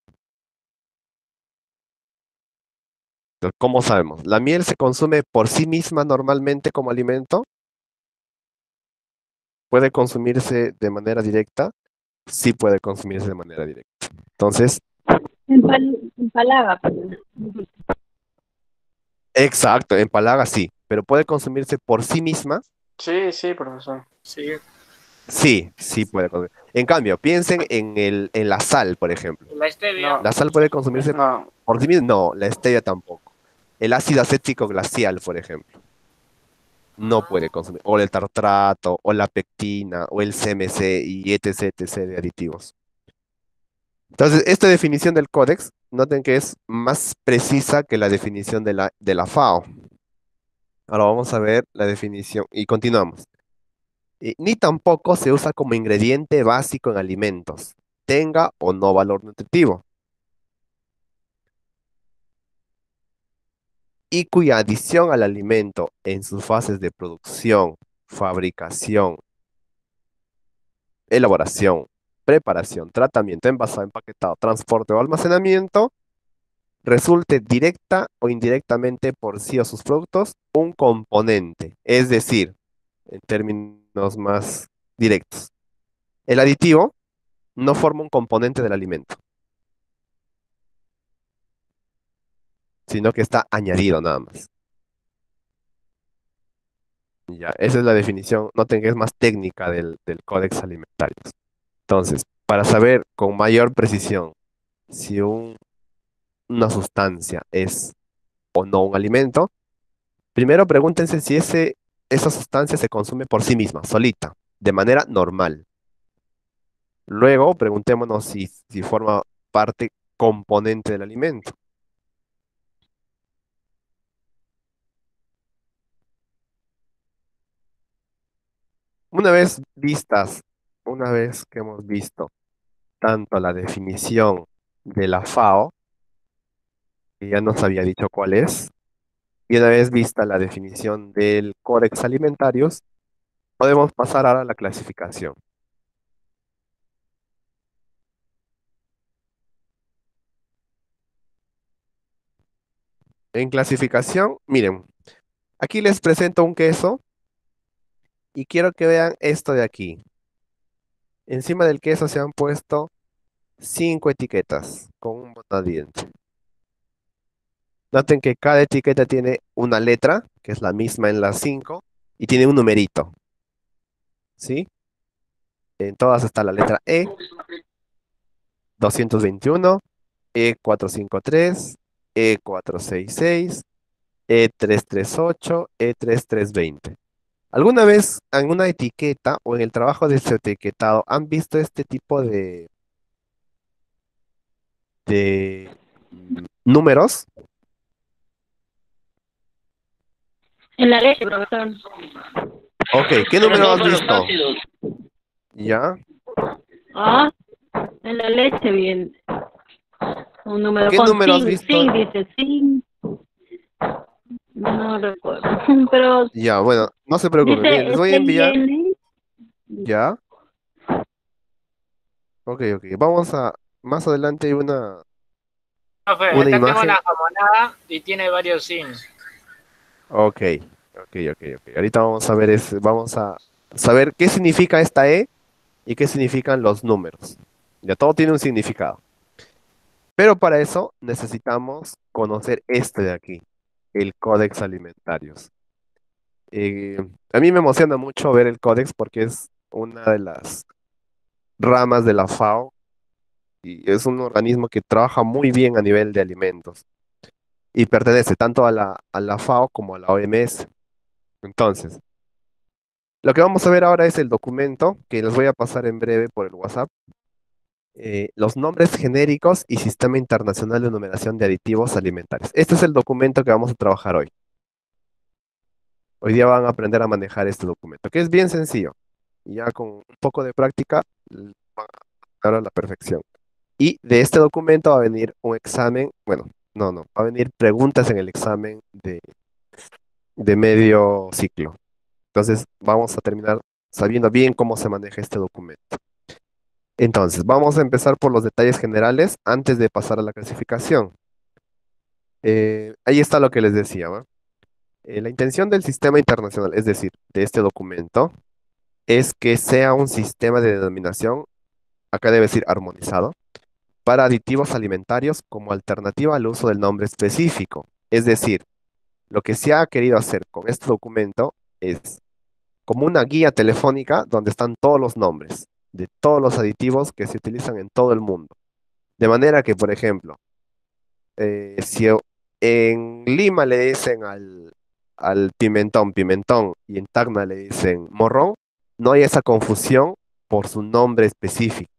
Entonces, ¿cómo sabemos? ¿La miel se consume por sí misma normalmente como alimento? ¿Puede consumirse de manera directa? Sí puede consumirse de manera directa. Entonces, Empal- empalaga, perdón. exacto, empalaga sí, pero ¿puede consumirse por sí misma? Sí, sí, profesor. Sí. Sí, sí puede consumir. En cambio, piensen en el, en la sal, por ejemplo. La stevia. No, ¿La sal puede consumirse no. por sí misma? No, la stevia tampoco. El ácido acético glacial, por ejemplo, no puede consumir. O el tartrato, o la pectina, o el C M C y etc, etc de aditivos. Entonces, esta definición del códex, noten que es más precisa que la definición de la, de la FAO. Ahora vamos a ver la definición y continuamos. Y ni tampoco se usa como ingrediente básico en alimentos, tenga o no valor nutritivo, y cuya adición al alimento en sus fases de producción, fabricación, elaboración, preparación, tratamiento, envasado, empaquetado, transporte o almacenamiento resulte directa o indirectamente por sí o sus productos un componente, es decir, en términos más directos, el aditivo no forma un componente del alimento, sino que está añadido nada más. Ya, esa es la definición, noten que es más técnica del, del Códex Alimentarios. Entonces, para saber con mayor precisión si un- una sustancia es o no un alimento, primero pregúntense si ese, esa sustancia se consume por sí misma, solita, de manera normal. Luego, preguntémonos si, si forma parte componente del alimento. Una vez vistas, una vez que hemos visto tanto la definición de la FAO, que ya nos había dicho cuál es, y una vez vista la definición del Codex Alimentarios, podemos pasar ahora a la clasificación. En clasificación, miren, aquí les presento un queso y quiero que vean esto de aquí. Encima del queso se han puesto cinco etiquetas con un botadiente. Noten que cada etiqueta tiene una letra, que es la misma en las cinco, y tiene un numerito. ¿Sí? En todas está la letra E, doscientos veintiuno, E cuatrocientos cincuenta y tres, E cuatrocientos sesenta y seis, E trescientos treinta y ocho, E treinta y tres veinte. ¿Alguna vez en una etiqueta o en el trabajo de su etiquetado han visto este tipo de, de mm, números? En la leche, profesor. Ok, ¿qué número has visto? ¿Ya? Ah, en la leche bien. Un número ¿Qué con número has sin, visto? sin, dice sin. No recuerdo. Pero Ya, bueno, no se preocupen. Miren, les dice voy a S I enviar. N. ¿Ya? Ok, ok. Vamos a. Más adelante hay una, Profe, una acá tengo imagen. una jamonada y tiene varios sims. Ok, ok, ok, ok. Ahorita vamos a ver, ese- vamos a saber qué significa esta E y qué significan los números. Ya todo tiene un significado. Pero para eso necesitamos conocer este de aquí, el Codex Alimentarios. Eh, a mí me emociona mucho ver el Codex porque es una de las ramas de la FAO y es un organismo que trabaja muy bien a nivel de alimentos y pertenece tanto a la, a la FAO como a la O M S. Entonces, lo que vamos a ver ahora es el documento que les voy a pasar en breve por el WhatsApp. eh, los nombres genéricos y Sistema Internacional de Numeración de Aditivos Alimentarios. Este es el documento que vamos a trabajar hoy. Hoy día van a aprender a manejar este documento, que es bien sencillo. Y ya con un poco de práctica, l- van a lograr a la perfección. Y de este documento va a venir un examen, bueno, no, no, va a venir preguntas en el examen de, de medio ciclo. Entonces, vamos a terminar sabiendo bien cómo se maneja este documento. Entonces, vamos a empezar por los detalles generales antes de pasar a la clasificación. Eh, ahí está lo que les decía, ¿va? Eh, la intención del sistema internacional, es decir, de este documento, es que sea un sistema de denominación, acá debe decir armonizado, para aditivos alimentarios como alternativa al uso del nombre específico. Es decir, lo que se ha querido hacer con este documento es como una guía telefónica donde están todos los nombres de todos los aditivos que se utilizan en todo el mundo. De manera que, por ejemplo, eh, si o- en Lima le dicen al, al pimentón pimentón y en Tacna le dicen morrón, no hay esa confusión por su nombre específico,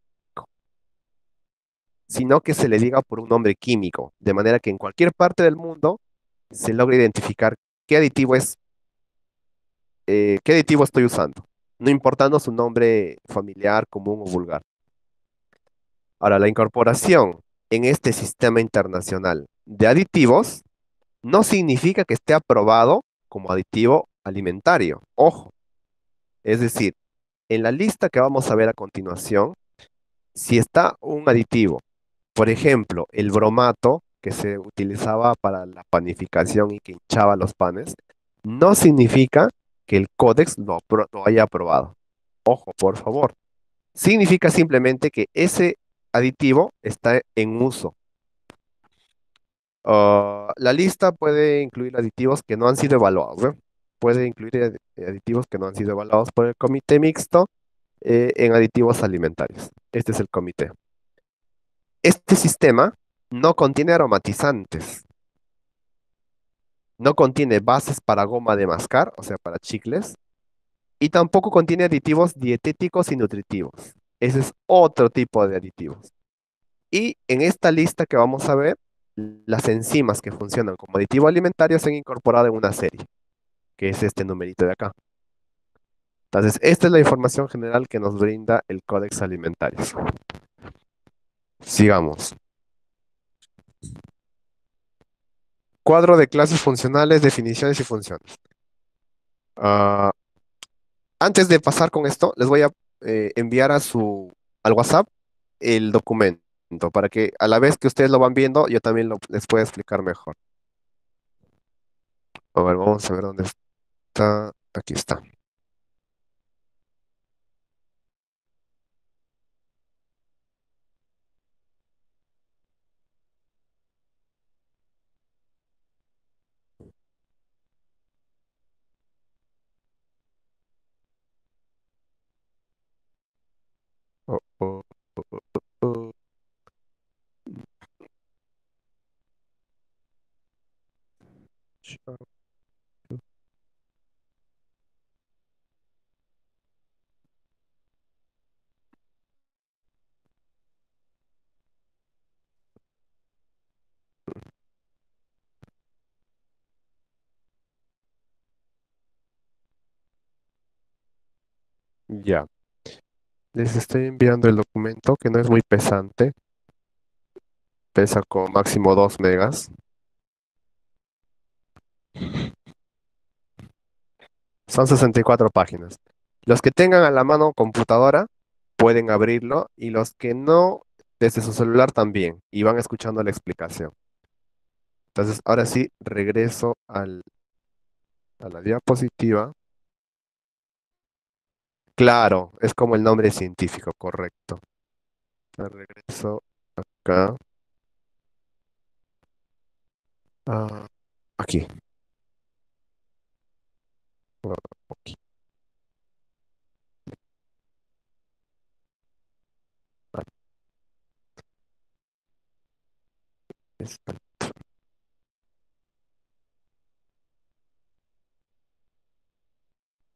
sino que se le diga por un nombre químico, de manera que en cualquier parte del mundo se logre identificar qué aditivo es, eh, qué aditivo estoy usando, no importando su nombre familiar, común o vulgar. Ahora, la incorporación en este sistema internacional de aditivos no significa que esté aprobado como aditivo alimentario. Ojo, es decir, en la lista que vamos a ver a continuación, si está un aditivo, por ejemplo, el bromato que se utilizaba para la panificación y que hinchaba los panes, no significa que el códex lo, apro- lo haya aprobado. Ojo, por favor. Significa simplemente que ese aditivo está en uso. Ah, la lista puede incluir aditivos que no han sido evaluados, ¿no? Puede incluir adi- aditivos que no han sido evaluados por el comité mixto eh, en aditivos alimentarios. Este es el comité. Este sistema no contiene aromatizantes, no contiene bases para goma de mascar, o sea, para chicles, y tampoco contiene aditivos dietéticos y nutritivos. Ese es otro tipo de aditivos. Y en esta lista que vamos a ver, las enzimas que funcionan como aditivo alimentario se han incorporado en una serie, que es este numerito de acá. Entonces, esta es la información general que nos brinda el Códex Alimentarios. Sigamos. Cuadro de clases funcionales, definiciones y funciones. Ah, antes de pasar con esto, les voy a eh, enviar a su, al WhatsApp el documento para que a la vez que ustedes lo van viendo, yo también lo- les pueda explicar mejor. A ver, vamos a ver dónde está. Aquí está. Oh, oh, oh, oh, oh. Ya. Les estoy enviando el documento que no es muy pesante. Pesa como máximo dos megas. Son sesenta y cuatro páginas. Los que tengan a la mano computadora pueden abrirlo y los que no, desde su celular también. Y van escuchando la explicación. Entonces, ahora sí, regreso al, a la diapositiva. Claro, es como el nombre científico, correcto. Regreso acá. Ah, aquí. Ah, aquí. Ah, es-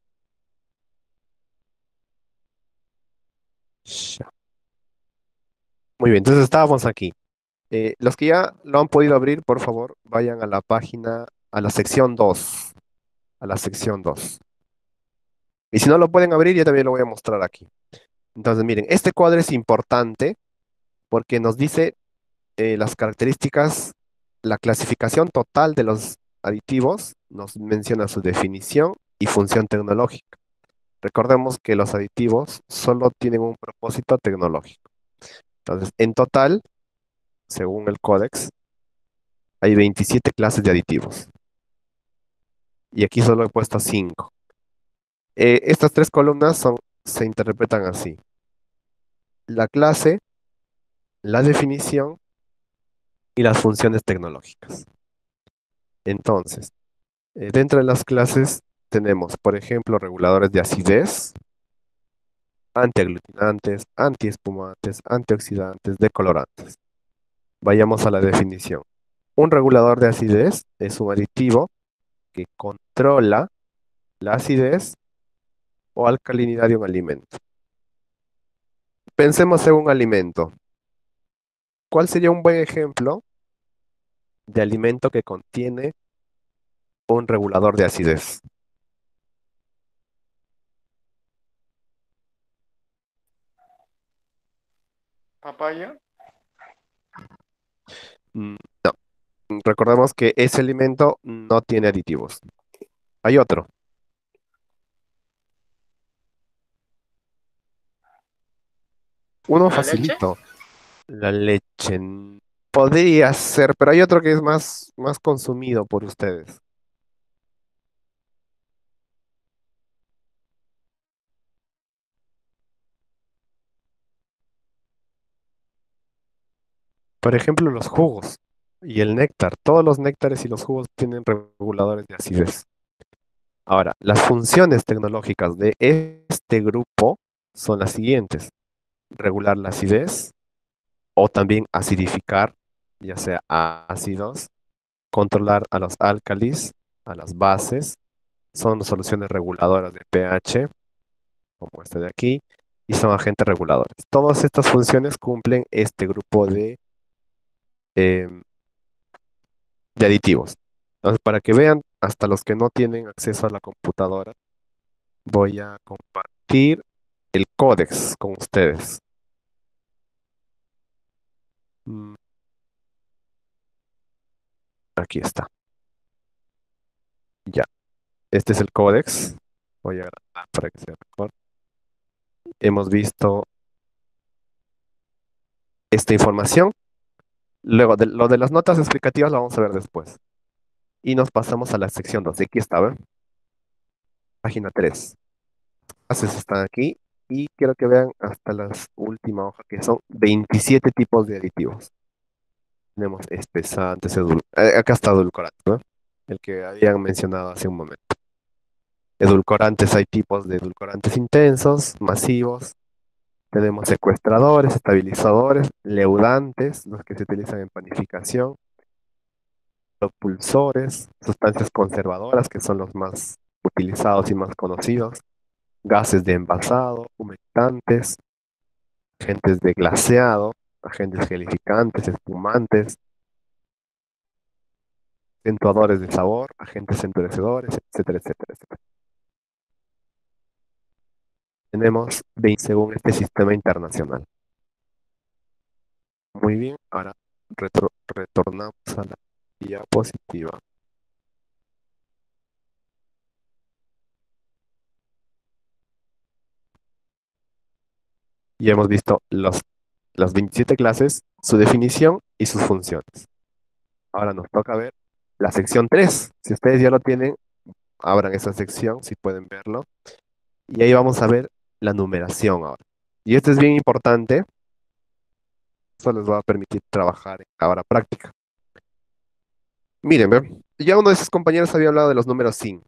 ya. Muy bien, entonces estábamos aquí. Eh, los que ya lo han podido abrir, por favor, vayan a la página, a la sección dos, a la sección dos. Y si no lo pueden abrir, yo también lo voy a mostrar aquí. Entonces, miren, este cuadro es importante porque nos dice eh, las características, la clasificación total de los aditivos, nos menciona su definición y función tecnológica. Recordemos que los aditivos solo tienen un propósito tecnológico. Entonces, en total, según el códex, hay veintisiete clases de aditivos. Y aquí solo he puesto cinco. Eh, estas tres columnas son, se interpretan así. La clase, la definición y las funciones tecnológicas. Entonces, eh, dentro de las clases tenemos, por ejemplo, reguladores de acidez, antiaglutinantes, antiespumantes, antioxidantes, decolorantes. Vayamos a la definición. Un regulador de acidez es un aditivo que controla la acidez o alcalinidad de un alimento. Pensemos en un alimento. ¿Cuál sería un buen ejemplo de alimento que contiene un regulador de acidez? Papaya. Mm, No, recordemos que ese alimento no tiene aditivos. Hay otro. Uno ¿La leche? facilito. La leche. mm, Podría ser, pero hay otro que es más, más consumido por ustedes. Por ejemplo, los jugos y el néctar. Todos los néctares y los jugos tienen reguladores de acidez. Ahora, las funciones tecnológicas de este grupo son las siguientes: regular la acidez o también acidificar, ya sea ácidos, controlar a los álcalis, a las bases, son soluciones reguladoras de pH, como este de aquí, y son agentes reguladores. Todas estas funciones cumplen este grupo de, em, de aditivos. Entonces, para que vean, hasta los que no tienen acceso a la computadora, voy a compartir el códex con ustedes. Mm, Aquí está. Ya. Este es el códex. Voy a agrandar para que sea mejor. Hemos visto esta información. Luego, de, lo de las notas explicativas lo vamos a ver después. Y nos pasamos a la sección dos. Aquí está, ¿ven? Página tres. Clases están aquí. Y quiero que vean hasta la última hoja, que son veintisiete tipos de aditivos. Tenemos espesantes, edul eh, acá está edulcorante, ¿no? El que habían mencionado hace un momento. Edulcorantes, hay tipos de edulcorantes intensos, masivos. Tenemos secuestradores, estabilizadores, leudantes, los que se utilizan en panificación, propulsores, sustancias conservadoras, que son los más utilizados y más conocidos, gases de envasado, humectantes, agentes de glaseado, agentes gelificantes, espumantes, acentuadores de sabor, agentes endurecedores, etcétera, etcétera, etcétera. Tenemos veinte según este sistema internacional. Muy bien, ahora retro- retornamos a la diapositiva. Y hemos visto los, las veintisiete clases, su definición y sus funciones. Ahora nos toca ver la sección tres. Si ustedes ya lo tienen, abran esa sección, si pueden verlo. Y ahí vamos a ver la numeración ahora. Y esto es bien importante. Esto les va a permitir trabajar en la hora práctica. Miren, ¿ve? Ya uno de sus compañeros había hablado de los números sin.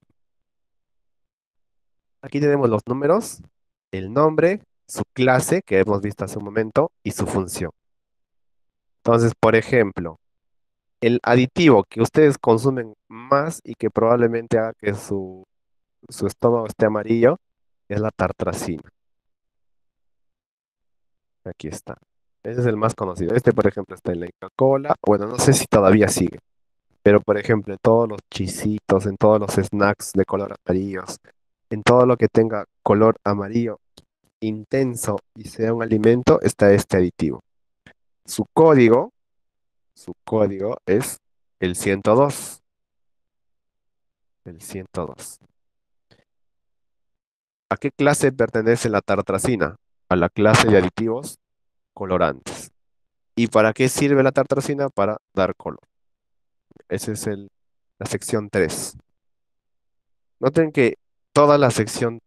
Aquí tenemos los números, el nombre, su clase, que hemos visto hace un momento, y su función. Entonces, por ejemplo, el aditivo que ustedes consumen más y que probablemente haga que su, su estómago esté amarillo es la tartrazina. Aquí está. Ese es el más conocido. Este, por ejemplo, está en la Coca-Cola. Bueno, no sé si todavía sigue, pero por ejemplo, en todos los chisitos, en todos los snacks de color amarillos, en todo lo que tenga color amarillo intenso y sea un alimento, está este aditivo. Su código, su código es el ciento dos. El ciento dos. ¿A qué clase pertenece la tartrazina? A la clase de aditivos colorantes. ¿Y para qué sirve la tartrazina? Para dar color. Esa es el, la sección tres. Noten que toda la sección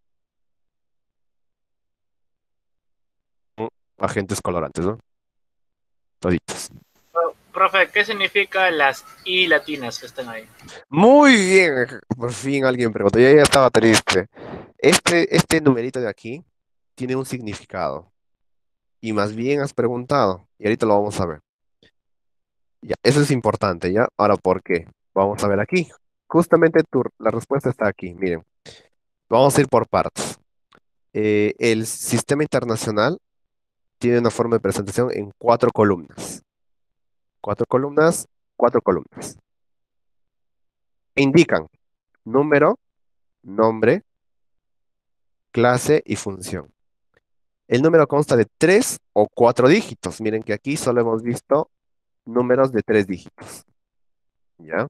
son agentes colorantes, ¿no? Toditos. Pro- Profe, ¿qué significa las I latinas que están ahí? Muy bien, por fin alguien preguntó. Yo ya estaba triste. Este, este numerito de aquí tiene un significado. Y más bien has preguntado. Y ahorita lo vamos a ver. Ya, eso es importante, ¿ya? Ahora, ¿por qué? Vamos a ver aquí. Justamente tu- la respuesta está aquí. Miren, vamos a ir por partes. Eh, el sistema internacional tiene una forma de presentación en cuatro columnas. Cuatro columnas, cuatro columnas. Indican número, nombre, clase y función. El número consta de tres o cuatro dígitos. Miren que aquí solo hemos visto números de tres dígitos. ¿Ya?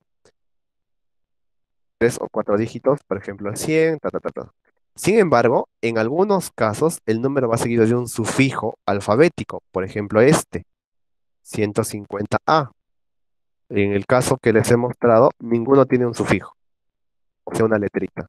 Tres o cuatro dígitos, por ejemplo, cien, ta, ta, ta, ta. Sin embargo, en algunos casos, el número va seguido de un sufijo alfabético. Por ejemplo, este, ciento cincuenta A. En el caso que les he mostrado, ninguno tiene un sufijo, o sea, una letrita.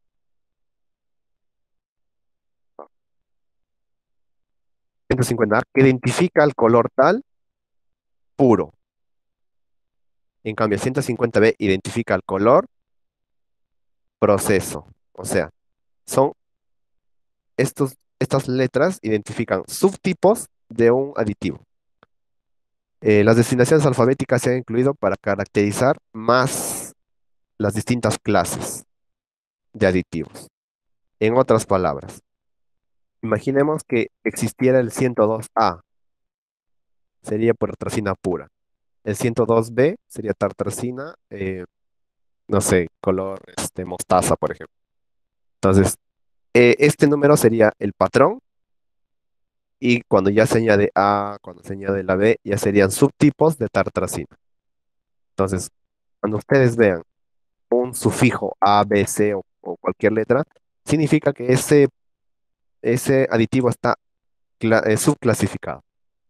ciento cincuenta A, que identifica el color tal puro. En cambio, ciento cincuenta B identifica el color proceso. O sea, son estos, estas letras identifican subtipos de un aditivo. Eh, las designaciones alfabéticas se han incluido para caracterizar más las distintas clases de aditivos. En otras palabras, imaginemos que existiera el ciento dos A, sería por tartrazina pura. El ciento dos B sería tartrazina, eh, no sé, color este, mostaza, por ejemplo. Entonces, eh, este número sería el patrón y cuando ya se añade A, cuando se añade la B, ya serían subtipos de tartrazina. Entonces, cuando ustedes vean un sufijo A, B, C o, o cualquier letra, significa que ese, ese aditivo está cla- eh, subclasificado.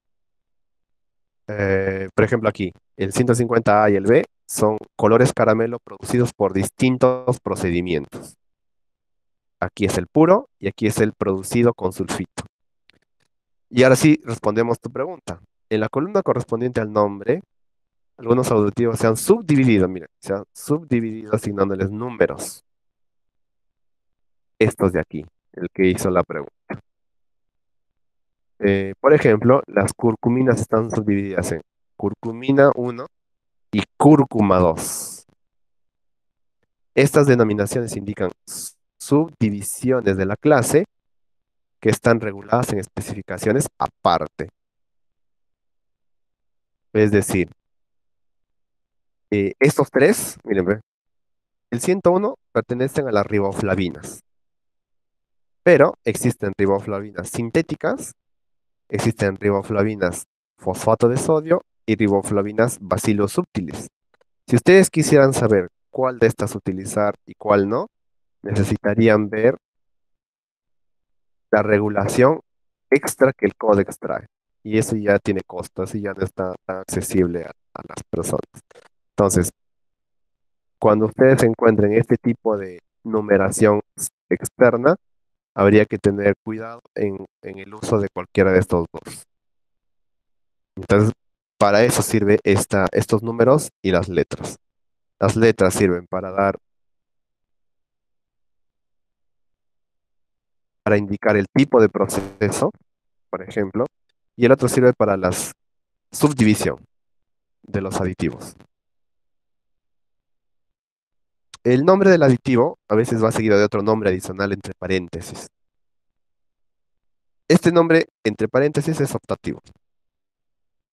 Eh, por ejemplo, aquí, el ciento cincuenta A y el B son colores caramelo producidos por distintos procedimientos. Aquí es el puro y aquí es el producido con sulfito. Y ahora sí, respondemos tu pregunta. En la columna correspondiente al nombre, algunos aditivos se han subdividido, mira, se han subdividido asignándoles números. Estos de aquí, el que hizo la pregunta. Eh, por ejemplo, las curcuminas están subdivididas en curcumina uno y cúrcuma dos. Estas denominaciones indican s- subdivisiones de la clase que están reguladas en especificaciones aparte. Es decir, eh, estos tres, miren, ve, el ciento uno pertenecen a las riboflavinas, pero existen riboflavinas sintéticas, existen riboflavinas fosfato de sodio y riboflavinas bacillosúptiles. Si ustedes quisieran saber cuál de estas utilizar y cuál no, necesitarían ver la regulación extra que el códex trae. Y eso ya tiene costos y ya no está tan accesible a, a las personas. Entonces, cuando ustedes encuentren este tipo de numeración s- externa, habría que tener cuidado en, en el uso de cualquiera de estos dos. Entonces, para eso sirve esta, estos números y las letras. Las letras sirven para dar, para indicar el tipo de proceso, por ejemplo, y el otro sirve para la subdivisión de los aditivos. El nombre del aditivo a veces va seguido de otro nombre adicional entre paréntesis. Este nombre entre paréntesis es optativo.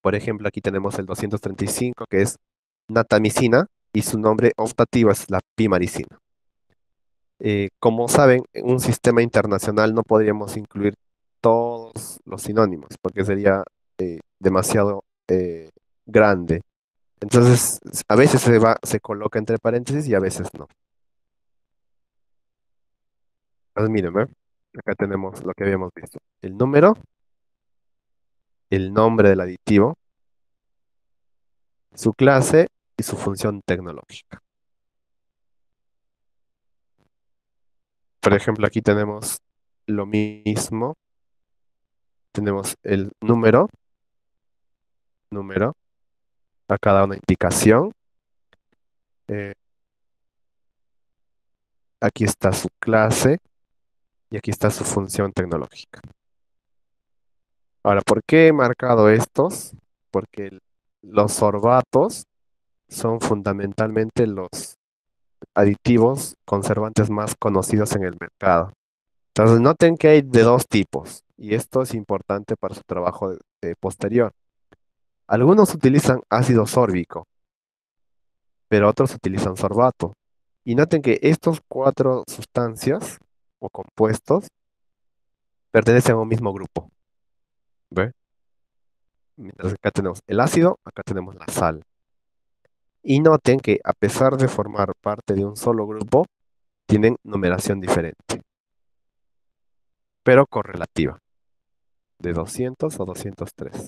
Por ejemplo, aquí tenemos el doscientos treinta y cinco, que es natamicina, y su nombre optativo es la pimaricina. Eh, como saben, en un sistema internacional no podríamos incluir todos los sinónimos, porque sería eh, demasiado eh, grande. Entonces, a veces se va, se coloca entre paréntesis y a veces no. Entonces, miren, ¿ve? Acá tenemos lo que habíamos visto. El número, el nombre del aditivo, su clase y su función tecnológica. Por ejemplo, aquí tenemos lo mismo. Tenemos el número, número, acá da una indicación. Eh, aquí está su clase y aquí está su función tecnológica. Ahora, ¿por qué he marcado estos? Porque el- los sorbatos son fundamentalmente los aditivos conservantes más conocidos en el mercado. Entonces, noten que hay de dos tipos y esto es importante para su trabajo de- de posterior. Algunos utilizan ácido sórbico, pero otros utilizan sorbato. Y noten que estos cuatro sustancias o compuestos pertenecen a un mismo grupo. ¿Ve? Mientras que acá tenemos el ácido, acá tenemos la sal. Y noten que a pesar de formar parte de un solo grupo, tienen numeración diferente, pero correlativa, de doscientos o doscientos tres.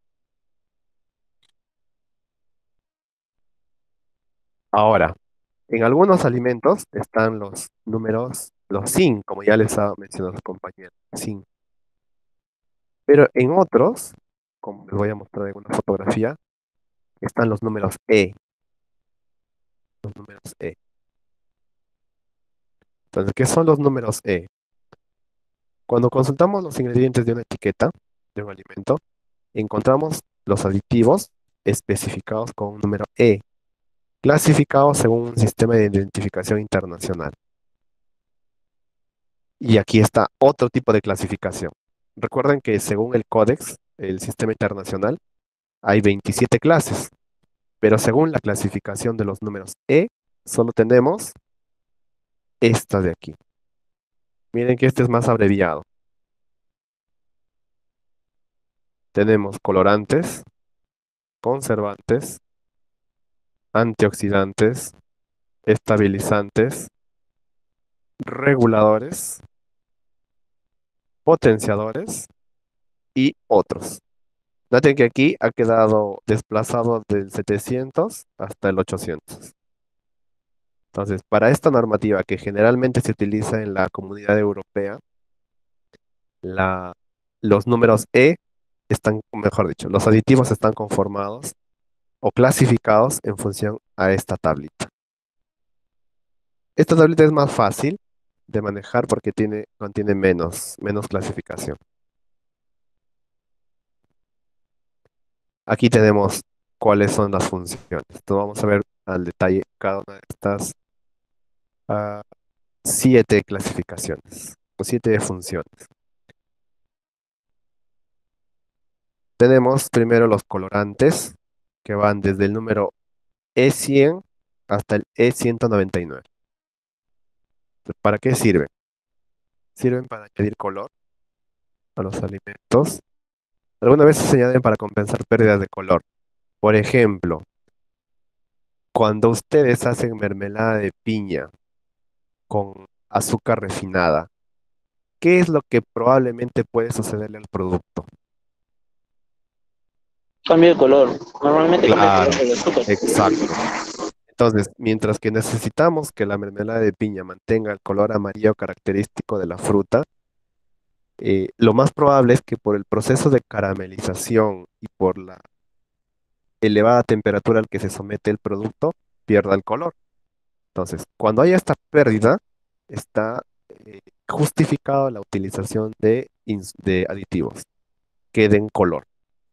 Ahora, en algunos alimentos están los números, los zinc, como ya les ha mencionado su compañero, zinc. Pero en otros, como les voy a mostrar en una fotografía, están los números E, los números E. Entonces, ¿qué son los números E? Cuando consultamos los ingredientes de una etiqueta de un alimento, encontramos los aditivos especificados con un número E, clasificados según un sistema de identificación internacional. Y aquí está otro tipo de clasificación. Recuerden que según el Códex, el sistema internacional, hay veintisiete clases, pero según la clasificación de los números E, solo tenemos esta de aquí. Miren que este es más abreviado. Tenemos colorantes, conservantes, antioxidantes, estabilizantes, reguladores, potenciadores y otros. Noten que aquí ha quedado desplazado del setecientos hasta el ochocientos. Entonces, para esta normativa que generalmente se utiliza en la Comunidad Europea, la, los números E están, mejor dicho, los aditivos están conformados o clasificados en función a esta tablita. Esta tablita es más fácil de manejar porque tiene, contiene menos, menos clasificación. Aquí tenemos cuáles son las funciones. Entonces vamos a ver al detalle cada una de estas ah, siete clasificaciones o siete funciones. Tenemos primero los colorantes que van desde el número E cien hasta el E ciento noventa y nueve. ¿Para qué sirven? Sirven para añadir color a los alimentos. Algunas veces se añaden para compensar pérdidas de color. Por ejemplo, cuando ustedes hacen mermelada de piña con azúcar refinada, ¿qué es lo que probablemente puede sucederle al producto? Cambio de color. Normalmente cambia Claro, de color el azúcar. exacto. Entonces, mientras que necesitamos que la mermelada de piña mantenga el color amarillo característico de la fruta, eh, lo más probable es que por el proceso de caramelización y por la elevada temperatura al que se somete el producto, pierda el color. Entonces, cuando haya esta pérdida, está eh, justificado la utilización de, ins- de aditivos que den color.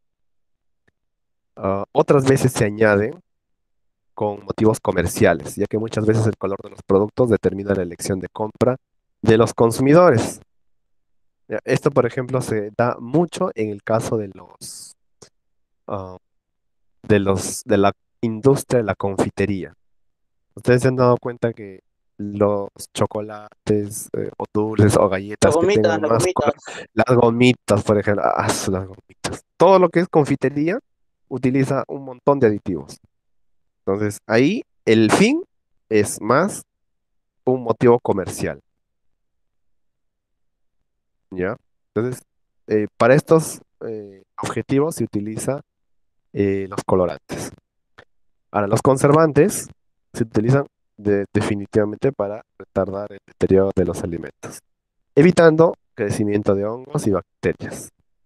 Ah, otras veces se añaden con motivos comerciales, ya que muchas veces el color de los productos determina la elección de compra de los consumidores. Ya, esto, por ejemplo, se da mucho en el caso de los, ah, de los, de la industria de la confitería. Ustedes se han dado cuenta que los chocolates eh, o dulces o Las galletas que gomitas, tengan las más color, gomitas. las gomitas, por ejemplo, ah, su- las gomitas. Todo lo que es confitería utiliza un montón de aditivos. Entonces, ahí el fin es más un motivo comercial, ¿ya? Entonces, eh, para estos eh, objetivos se utiliza eh, los colorantes. Ahora, los conservantes se utilizan de- definitivamente para retardar el deterioro de los alimentos, evitando crecimiento de hongos y bacterias.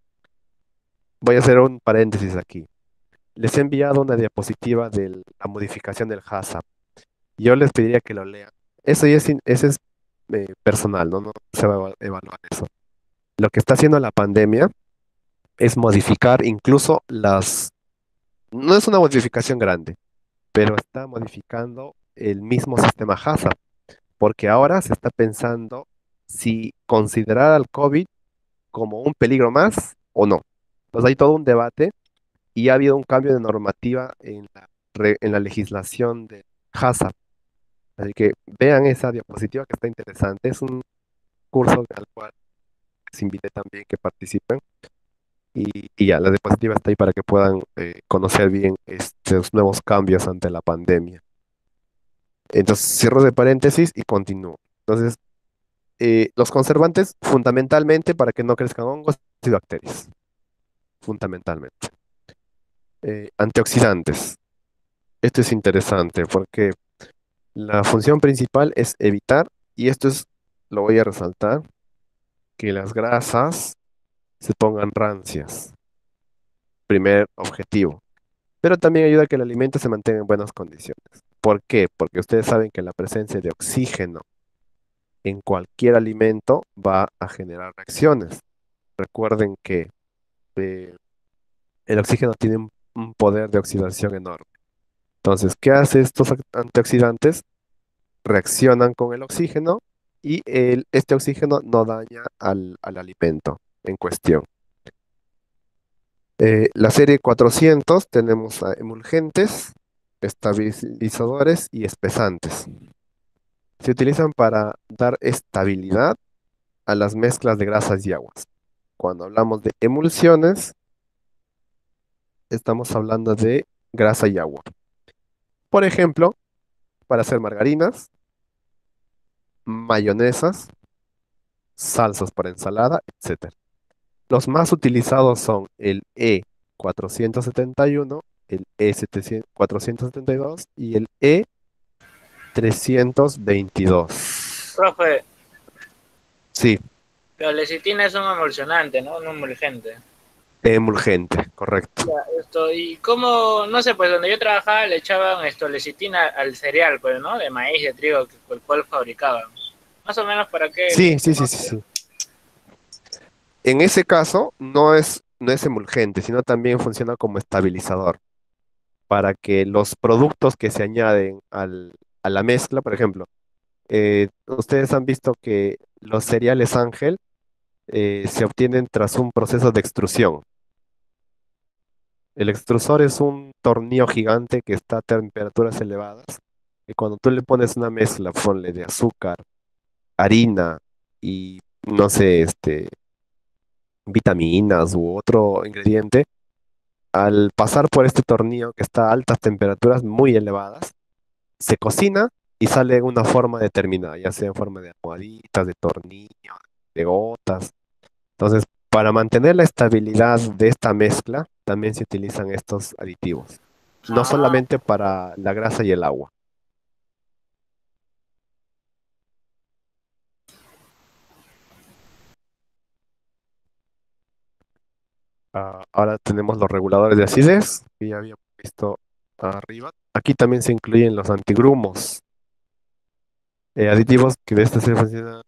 Voy a hacer un paréntesis aquí. Les he enviado una diapositiva de la modificación del HACCP. Yo les pediría que lo lean. Eso ya es, in- ese es eh, personal, ¿no? No se va a eva- evaluar eso. Lo que está haciendo la pandemia es modificar incluso las... No es una modificación grande, pero está modificando el mismo sistema HACCP, porque ahora se está pensando si considerar al COVID como un peligro más o no. Entonces hay todo un debate y ha habido un cambio de normativa en la, re- en la legislación de HACCP. Así que vean esa diapositiva que está interesante. Es un curso al cual les invité también que participen. Y, y ya, la diapositiva está ahí para que puedan eh, conocer bien estos nuevos cambios ante la pandemia. Entonces, cierro de paréntesis y continúo. Entonces, eh, los conservantes fundamentalmente para que no crezcan hongos y bacterias. Fundamentalmente. Eh, antioxidantes. Esto es interesante porque la función principal es evitar, y esto es, lo voy a resaltar, que las grasas se pongan rancias. Primer objetivo. Pero también ayuda a que el alimento se mantenga en buenas condiciones. ¿Por qué? Porque ustedes saben que la presencia de oxígeno en cualquier alimento va a generar reacciones. Recuerden que eh, el oxígeno tiene un, un poder de oxidación enorme. Entonces, ¿qué hace estos ac- antioxidantes? Reaccionan con el oxígeno y el- este oxígeno no daña al, al alimento en cuestión. Eh, la serie cuatrocientos tenemos a emulgentes, estabilizadores y espesantes. Se utilizan para dar estabilidad a las mezclas de grasas y aguas. Cuando hablamos de emulsiones, estamos hablando de grasa y agua. Por ejemplo, para hacer margarinas, mayonesas, salsas para ensalada, etcétera. Los más utilizados son el E cuatrocientos setenta y uno, el E cuatrocientos setenta y dos y el E trescientos veintidós. Profe, Sí, la lecitina es un emulsionante, ¿no? Un emulgente. emulgente, correcto. Ya, esto, y cómo, no sé, pues donde yo trabajaba le echaban esto, lecitina al cereal, pues, ¿no? De maíz, de trigo, que, el cual fabricaban. Más o menos para qué. Sí, sí, sí, sí, sí. En ese caso, no es, no es emulgente, sino también funciona como estabilizador para que los productos que se añaden al- a la mezcla, por ejemplo, eh, ustedes han visto que los cereales Ángel eh, se obtienen tras un proceso de extrusión. El extrusor es un tornillo gigante que está a temperaturas elevadas y cuando tú le pones una mezcla, ponle de azúcar, harina y no sé, este, vitaminas u otro ingrediente, al pasar por este tornillo que está a altas temperaturas muy elevadas, se cocina y sale en una forma determinada, ya sea en forma de almohaditas, de tornillo, de gotas. Entonces, para mantener la estabilidad de esta mezcla, también se utilizan estos aditivos, no Ah, solamente para la grasa y el agua. Ah, ahora tenemos los reguladores de acidez, que ya habíamos visto arriba. Aquí también se incluyen los antigrumos, eh, aditivos que de esta serie funcionan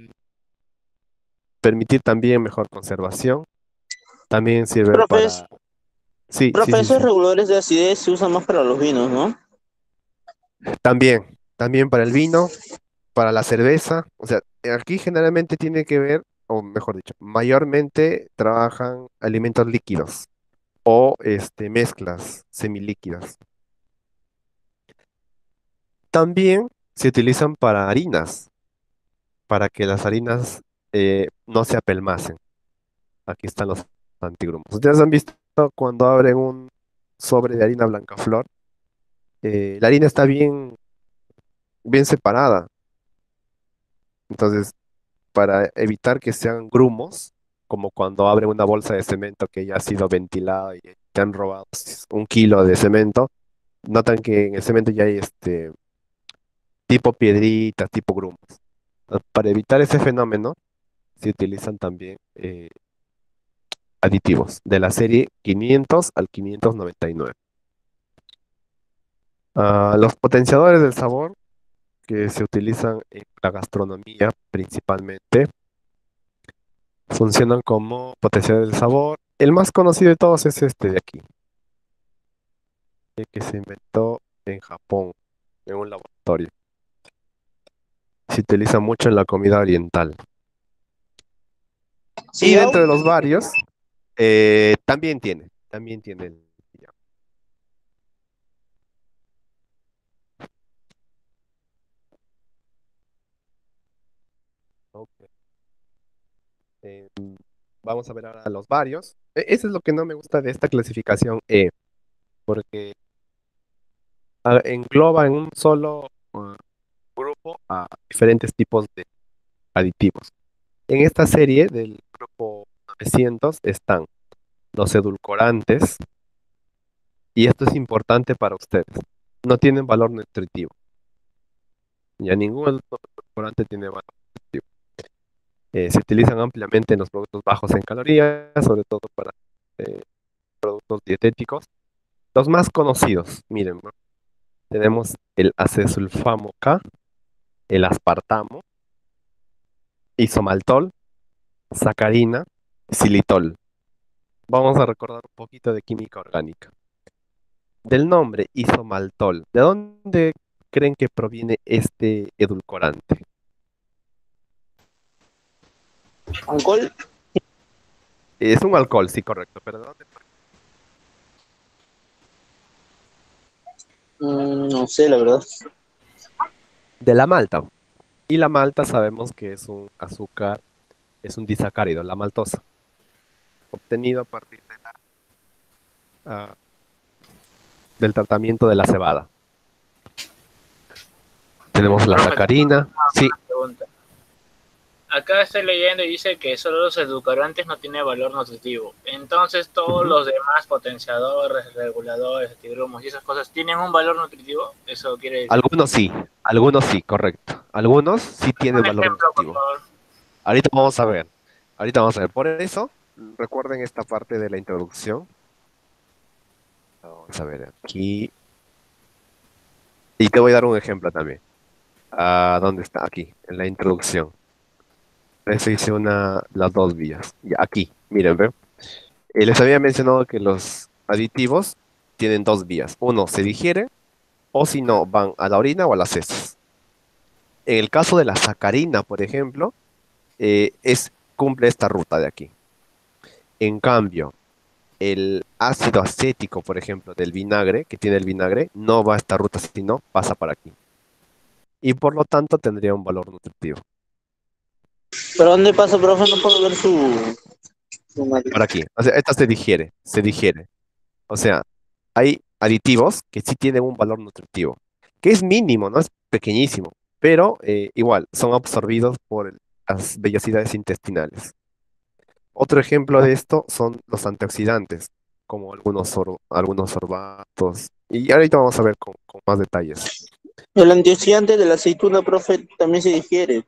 permitir también mejor conservación. También sirven Profes, para... Sí, sí, profe, sí, esos sí. reguladores de acidez se usan más para los vinos, ¿no? También, también para el vino, para la cerveza. O sea, aquí generalmente tiene que ver, o mejor dicho, mayormente trabajan alimentos líquidos. o este, mezclas semilíquidas. También se utilizan para harinas, para que las harinas eh, no se apelmacen. Aquí están los antigrumos. ¿Ustedes han visto cuando abren un sobre de harina Blancaflor? Eh, la harina está bien, bien separada. Entonces, para evitar que sean grumos, como cuando abren una bolsa de cemento que ya ha sido ventilada y te han robado un kilo de cemento, notan que en el cemento ya hay este tipo piedritas, tipo grumos. Entonces, para evitar ese fenómeno, se utilizan también eh, aditivos de la serie quinientos al quinientos noventa y nueve. Ah, los potenciadores del sabor que se utilizan en la gastronomía principalmente funcionan como potenciadores del sabor. El más conocido de todos es este de aquí, el que se inventó en Japón, en un laboratorio. Se utiliza mucho en la comida oriental. Y Sí, dentro de au- los varios, eh, también tiene, también tiene el... Ok. Eh, vamos a ver ahora los varios. E- Eso es lo que no me gusta de esta clasificación E, porque ah, engloba en un solo ah, grupo a diferentes tipos de aditivos. En esta serie del grupo novecientos están los edulcorantes, y esto es importante para ustedes. No tienen valor nutritivo. Ya ningún edulcorante tiene valor nutritivo. Eh, se utilizan ampliamente en los productos bajos en calorías, sobre todo para eh, productos dietéticos. Los más conocidos, miren, ¿no? Tenemos el acesulfamo K, el aspartamo, isomaltol, sacarina, xilitol. Vamos a recordar un poquito de química orgánica. Del nombre isomaltol, ¿de dónde creen que proviene este edulcorante? Alcohol, Es un alcohol, sí, correcto, pero ¿de dónde proviene? mm, no sé, la verdad. De la malta. Y la malta sabemos que es un azúcar, es un disacárido, la maltosa, obtenido a partir de la, ah, del tratamiento de la cebada. Tenemos la Profesor, sacarina, sí, una pregunta. Acá estoy leyendo y dice que solo los edulcorantes no tienen valor nutritivo. Entonces, todos ujú. los demás potenciadores, reguladores, antigrumos y esas cosas tienen un valor nutritivo. Eso quiere decir. Algunos sí, algunos sí, correcto. Algunos sí tienen Un valor ejemplo, por nutritivo. favor. Ahorita vamos a ver, ahorita vamos a ver. Por eso, recuerden esta parte de la introducción. Vamos a ver aquí. Y te voy a dar un ejemplo también. Ah, ¿dónde está? Aquí, en la introducción. Eso hice una, las dos vías. Ya, aquí, miren, ¿ve? Eh, les había mencionado que los aditivos tienen dos vías. Uno se digiere o si no, van a la orina o a las heces. En el caso de la sacarina, por ejemplo, eh, es, cumple esta ruta de aquí. En cambio, el ácido acético, por ejemplo, del vinagre, que tiene el vinagre, no va a esta ruta, sino pasa para aquí. Y por lo tanto tendría un valor nutritivo. ¿Pero dónde pasa, profe? No puedo ver su, su mali- Por aquí. O sea, esta se digiere, se digiere. O sea, hay aditivos que sí tienen un valor nutritivo, que es mínimo, no es pequeñísimo, pero eh, igual son absorbidos por el- las vellosidades intestinales. Otro ejemplo de esto son los antioxidantes, como algunos, sor- algunos sorbatos. Y ahorita vamos a ver con, con más detalles. El antioxidante de la aceituna, profe, también se digiere.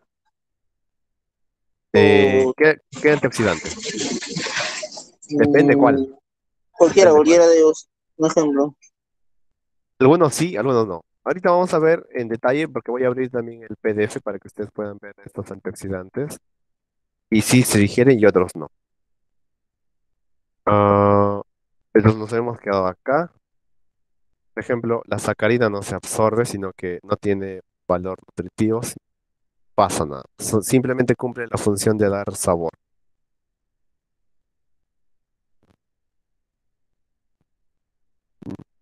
Eh, O ¿qué, qué antioxidante? Depende cuál, mm, cualquiera, depende cuál. cualquiera de ellos. Un ejemplo. Algunos sí, algunos no. Ahorita vamos a ver en detalle porque voy a abrir también el P D F para que ustedes puedan ver estos antioxidantes. Y sí se digieren y otros no. Ah, entonces nos hemos quedado acá. Por ejemplo, la sacarina no se absorbe, sino que no tiene valor nutritivo, si- pasa nada. So- simplemente cumple la función de dar sabor.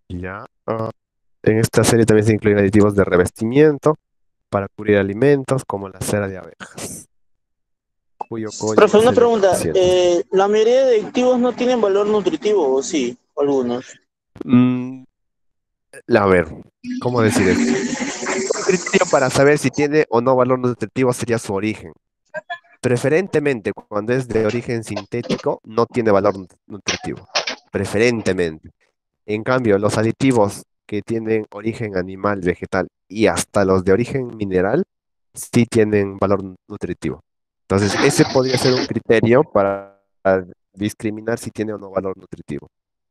Ya. ah, en esta serie también se incluyen aditivos de revestimiento para cubrir alimentos como la cera de abejas, cuyo código Profe, es una el pregunta. cuatrocientos. Eh, ¿la mayoría de activos no tienen valor nutritivo o sí? Algunos. Mm, a ver, ¿cómo decir esto? Un criterio para saber si tiene o no valor nutritivo sería su origen. Preferentemente, cuando es de origen sintético, no tiene valor nut- nutritivo. Preferentemente. En cambio, los aditivos que tienen origen animal, vegetal y hasta los de origen mineral, sí tienen valor nu- nutritivo. Entonces, ese podría ser un criterio para para discriminar si tiene o no valor nutritivo.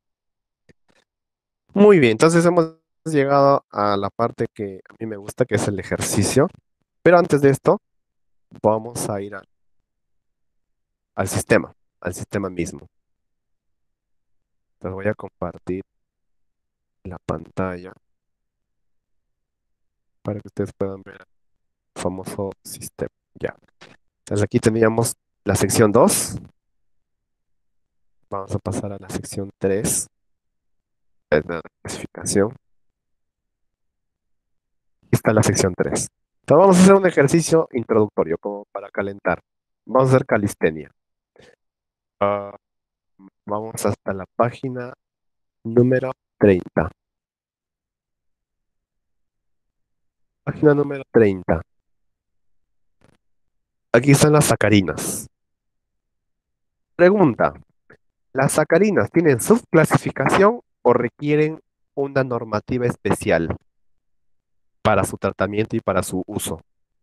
Muy bien, entonces hemos llegado a la parte que a mí me gusta, que es el ejercicio. Pero antes de esto, vamos a ir a- al sistema, al sistema mismo. Les voy a compartir la pantalla para que ustedes puedan ver el famoso sistema. Ya. Entonces aquí teníamos la sección dos. Vamos a pasar a la sección tres, es la clasificación. Aquí está la sección tres. Entonces vamos a hacer un ejercicio introductorio como para calentar. Vamos a hacer calistenia. Ah, vamos hasta la página número treinta. Página número treinta. Aquí están las sacarinas. Pregunta, ¿las sacarinas tienen subclasificación o requieren una normativa especial para su tratamiento y para su uso?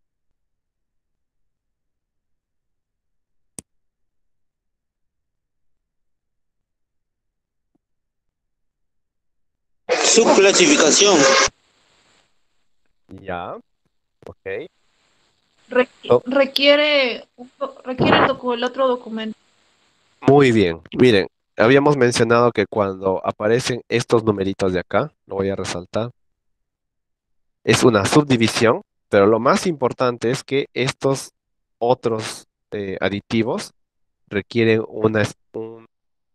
Subclasificación. Ya, ok. Requi- Oh, requiere, un do- requiere el, docu- el otro documento. muy bien. Miren, habíamos mencionado que cuando aparecen estos numeritos de acá, lo voy a resaltar, es una subdivisión, pero lo más importante es que estos otros eh, aditivos requieren una, es- un-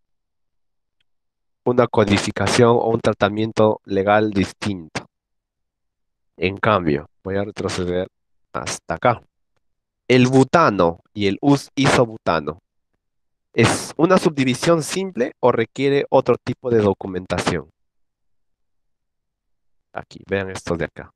una codificación o un tratamiento legal distinto. En cambio, voy a retroceder hasta acá. El butano y el us- isobutano, ¿es una subdivisión simple o requiere otro tipo de documentación? Aquí, vean esto de acá.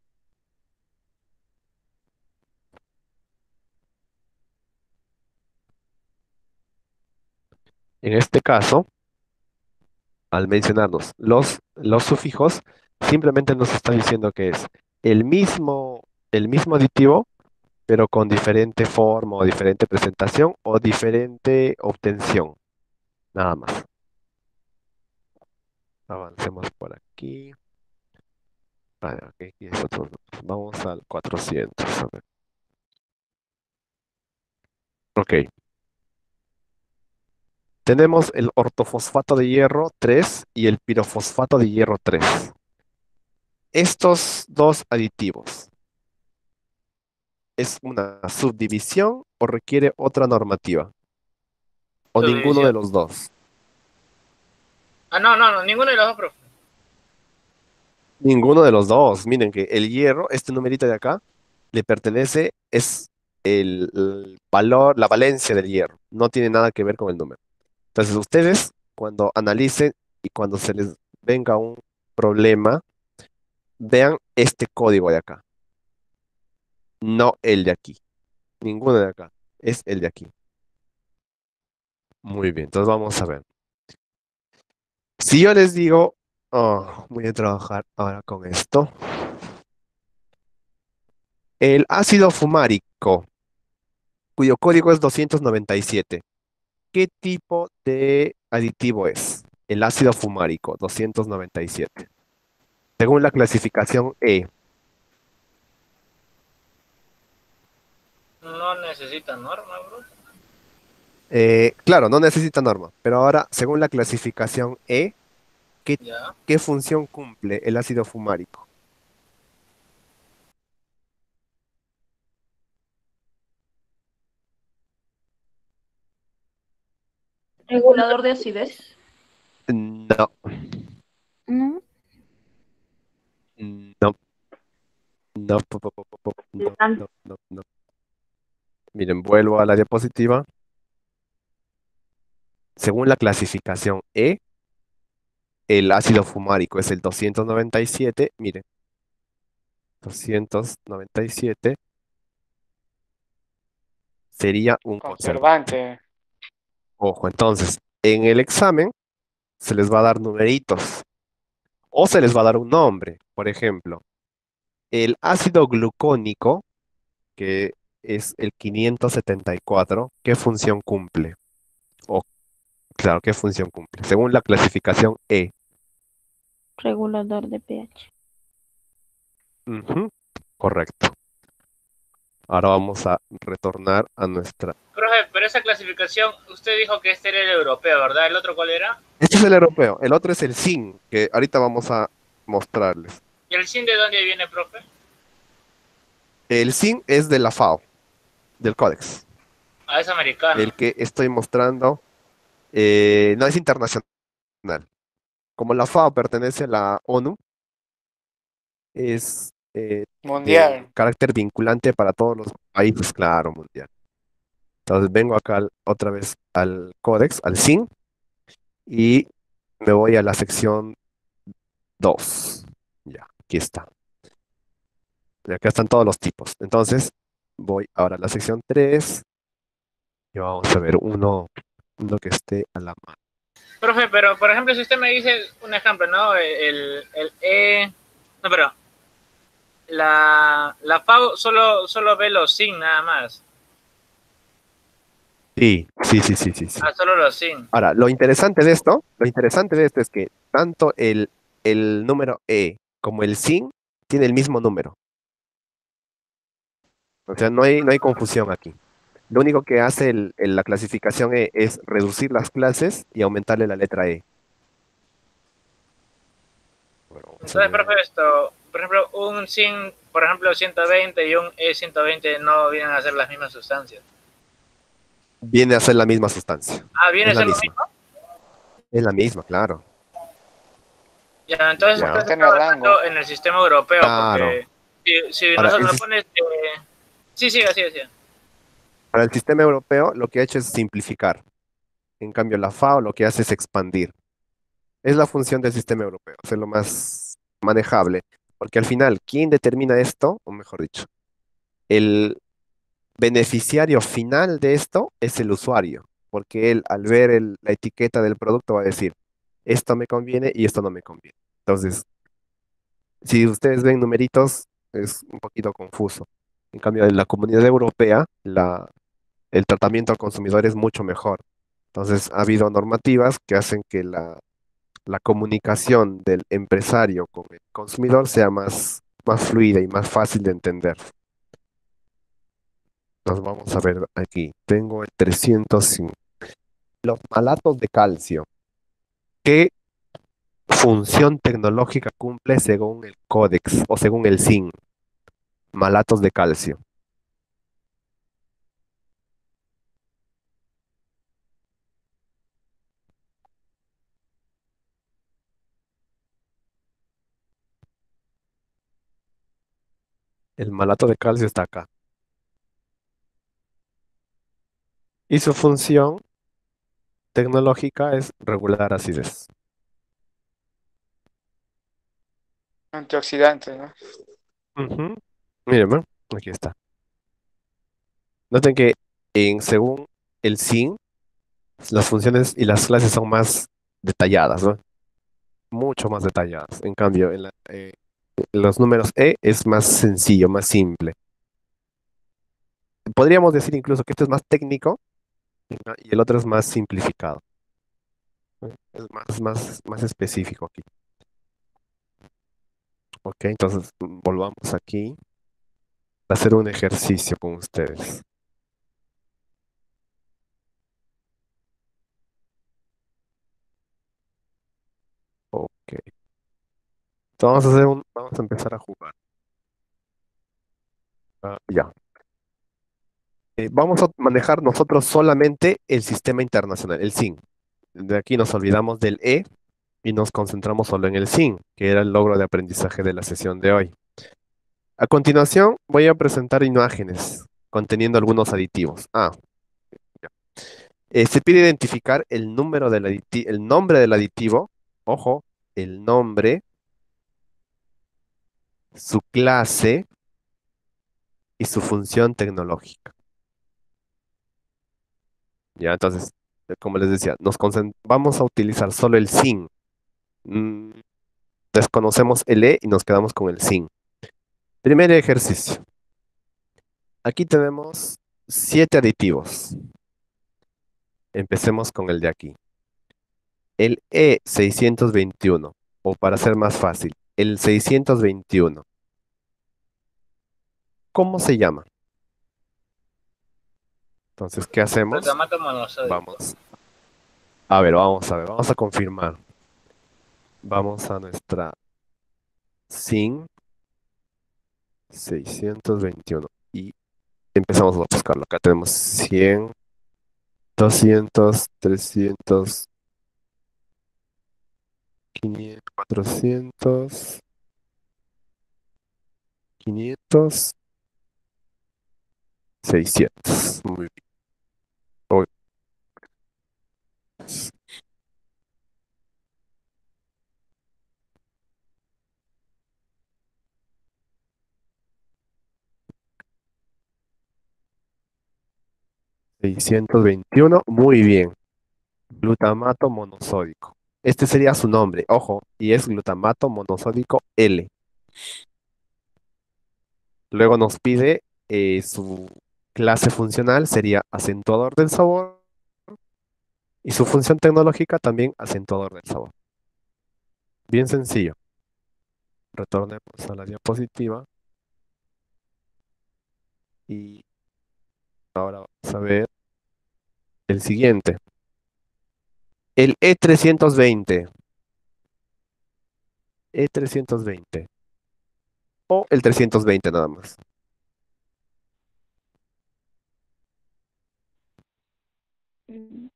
En este caso, al mencionarnos los, los sufijos, simplemente nos está diciendo que es el mismo, el mismo aditivo, pero con diferente forma o diferente presentación o diferente obtención. Nada más. Avancemos por aquí. Vale, ok, aquí es otro. Vamos al cuatrocientos. A ver. Ok. Tenemos el ortofosfato de hierro tres y el pirofosfato de hierro tres. Estos dos aditivos, ¿es una subdivisión o requiere otra normativa? ¿O ninguno de Subdivisión. los dos? Ah, no, no, no, ninguno de los dos, profe. Ninguno de los dos. Miren que el hierro, este numerito de acá, le pertenece, es el, el valor, la valencia del hierro. No tiene nada que ver con el número. Entonces, ustedes, cuando analicen y cuando se les venga un problema, vean este código de acá, no el de aquí. Ninguno de acá, es el de aquí. Muy bien, entonces vamos a ver. Si yo les digo, oh, voy a trabajar ahora con esto. El ácido fumárico, cuyo código es doscientos noventa y siete. ¿Qué tipo de aditivo es? El ácido fumárico, doscientos noventa y siete. Según la clasificación E. No necesita norma, bro. Eh, claro, no necesita norma, pero ahora, según la clasificación E, ¿qué, Ya. qué función cumple el ácido fumárico? Regulador de acidez. No, ¿No? No, po, po, po, po, po, no, no, no, no. Miren, vuelvo a la diapositiva. Según la clasificación E, el ácido fumárico es el doscientos noventa y siete. Miren, doscientos noventa y siete sería un conservante. Conservante. Ojo, entonces, en el examen se les va a dar numeritos o se les va a dar un nombre. Por ejemplo, el ácido glucónico, que es el quinientos setenta y cuatro, ¿qué función cumple? O, claro, ¿qué función cumple? Según la clasificación E. Regulador de pH. Ujú, correcto. Ahora vamos a retornar a nuestra... Profe, pero esa clasificación, usted dijo que este era el europeo, ¿verdad? ¿El otro cuál era? Este es el europeo, el otro es el zinc, que ahorita vamos a mostrarles. ¿Y el SIN de dónde viene, profe? El zinc es de la FAO, del Códex. Ah, es americano. El que estoy mostrando eh, no es internacional. Como la FAO pertenece a la ONU, es eh, de Mundial. carácter vinculante para todos los países, claro, mundial. Entonces vengo acá al- otra vez al Códex, al zinc, y me voy a la sección dos. Ya, aquí está. Y acá están todos los tipos. Entonces, voy ahora a la sección tres y vamos a ver uno, uno que esté a la mano. Profe, pero por ejemplo, si usted me dice un ejemplo, ¿no? El, el E. No, pero. La, la FAO solo, solo ve los SIN nada más. Sí, sí, sí, sí, sí, sí. Ah, solo los SIN. Ahora, lo interesante de esto, lo interesante de esto es que tanto el, el número E como el zinc tiene el mismo número. O sea, no hay, no hay confusión aquí. Lo único que hace el- el- la clasificación E es reducir las clases y aumentarle la letra E. Bueno, vamos a Entonces, ver. profe, esto, por ejemplo, un SIN, por ejemplo, ciento veinte y un E ciento veinte no vienen a ser las mismas sustancias. Viene a ser la misma sustancia. Ah, viene a Es la ser lo misma. mismo. Es la misma, claro. Ya, entonces Ya. usted Está en está el hablando rango. en el sistema europeo, Claro. porque si, si Ahora, nosotros el lo sis- pones... eh, sí, siga, siga, siga. Para el sistema europeo lo que ha hecho es simplificar. En cambio, la FAO lo que hace es expandir. Es la función del sistema europeo, hacerlo más manejable. Porque al final, ¿quién determina esto? O mejor dicho, el beneficiario final de esto es el usuario. Porque él, al ver el- la etiqueta del producto, va a decir, esto me conviene y esto no me conviene. Entonces, si ustedes ven numeritos, es un poquito confuso. En cambio, en la comunidad europea, la, el tratamiento al consumidor es mucho mejor. Entonces, ha habido normativas que hacen que la, la comunicación del empresario con el consumidor sea más, más fluida y más fácil de entender. Nos vamos a ver aquí. Tengo el trescientos cinco. Los malatos de calcio. ¿Qué función tecnológica cumple según el códex o según el zinc? Malatos de calcio. El malato de calcio está acá. Y su función tecnológica es regular acidez. Antioxidante, ¿no? Ujú. Miren, ¿no? Aquí está. Noten que en, según el zinc, las funciones y las clases son más detalladas, ¿no? Mucho más detalladas. En cambio, en la- eh, los números E es más sencillo, más simple. Podríamos decir incluso que este es más técnico y el otro es más simplificado. Es más, más, más específico aquí. Ok, entonces mm, volvamos aquí a hacer un ejercicio con ustedes. Ok. Entonces vamos a hacer un, vamos a empezar a jugar. Ah, ya. Eh, vamos a manejar nosotros solamente el sistema internacional, el zinc. De aquí nos olvidamos del E y nos concentramos solo en el zinc, que era el logro de aprendizaje de la sesión de hoy. A continuación, voy a presentar imágenes conteniendo algunos aditivos. Ah, ya. Eh, se pide identificar el número del aditi- el nombre del aditivo. Ojo, el nombre, su clase y su función tecnológica. Ya, entonces, eh, como les decía, nos concent- vamos a utilizar solo el sin. Mm, desconocemos el E y nos quedamos con el sin. Primer ejercicio. Aquí tenemos siete aditivos. Empecemos con el de aquí. El E seiscientos veintiuno, o para ser más fácil, el seiscientos veintiuno. ¿Cómo se llama? Entonces, ¿qué hacemos? Glutamato monosódico. Vamos. A ver, vamos a ver, vamos a confirmar. Vamos a nuestra sin seiscientos veintiuno y empezamos a buscarlo. Acá tenemos cien, doscientos, trescientos, quinientos, cuatrocientos, quinientos, seiscientos. Muy bien. Uy, seiscientos veintiuno, muy bien. Glutamato monosódico. Este sería su nombre, ojo, y es glutamato monosódico L. Luego nos pide eh, su clase funcional, sería acentuador del sabor, y su función tecnológica también acentuador del sabor. Bien sencillo. Retornemos a la diapositiva. Y ahora vamos a ver el siguiente. El E trescientos veinte. E trescientos veinte. O el trescientos veinte nada más. Mm,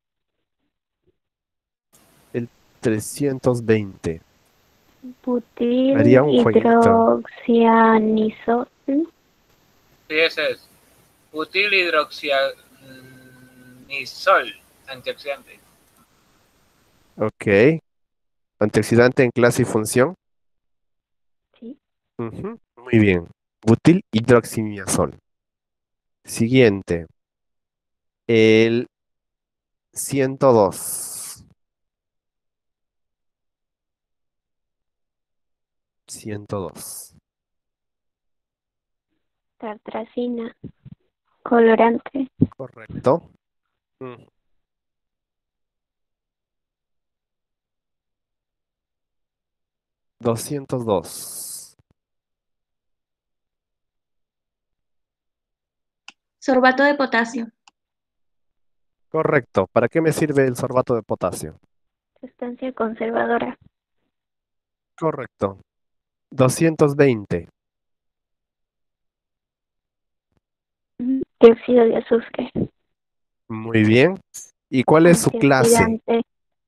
El trescientos veinte. Butil Haría un jueguito. hidroxianiso. ¿Mm? Sí, ese es. Butil hidroxianisol, antioxidante. Ok. Antioxidante en clase y función. Sí. Ujú, muy bien. Butil hidroximiazol. Siguiente. El ciento dos. ciento dos. Tartracina. Colorante. Correcto. Mm, doscientos dos. Sorbato de potasio. Correcto. ¿Para qué me sirve el sorbato de potasio? Sustancia conservadora. Correcto. doscientos veinte. Mm, Dióxido de azufre. Muy bien. ¿Y cuál es su clase? Antioxidante.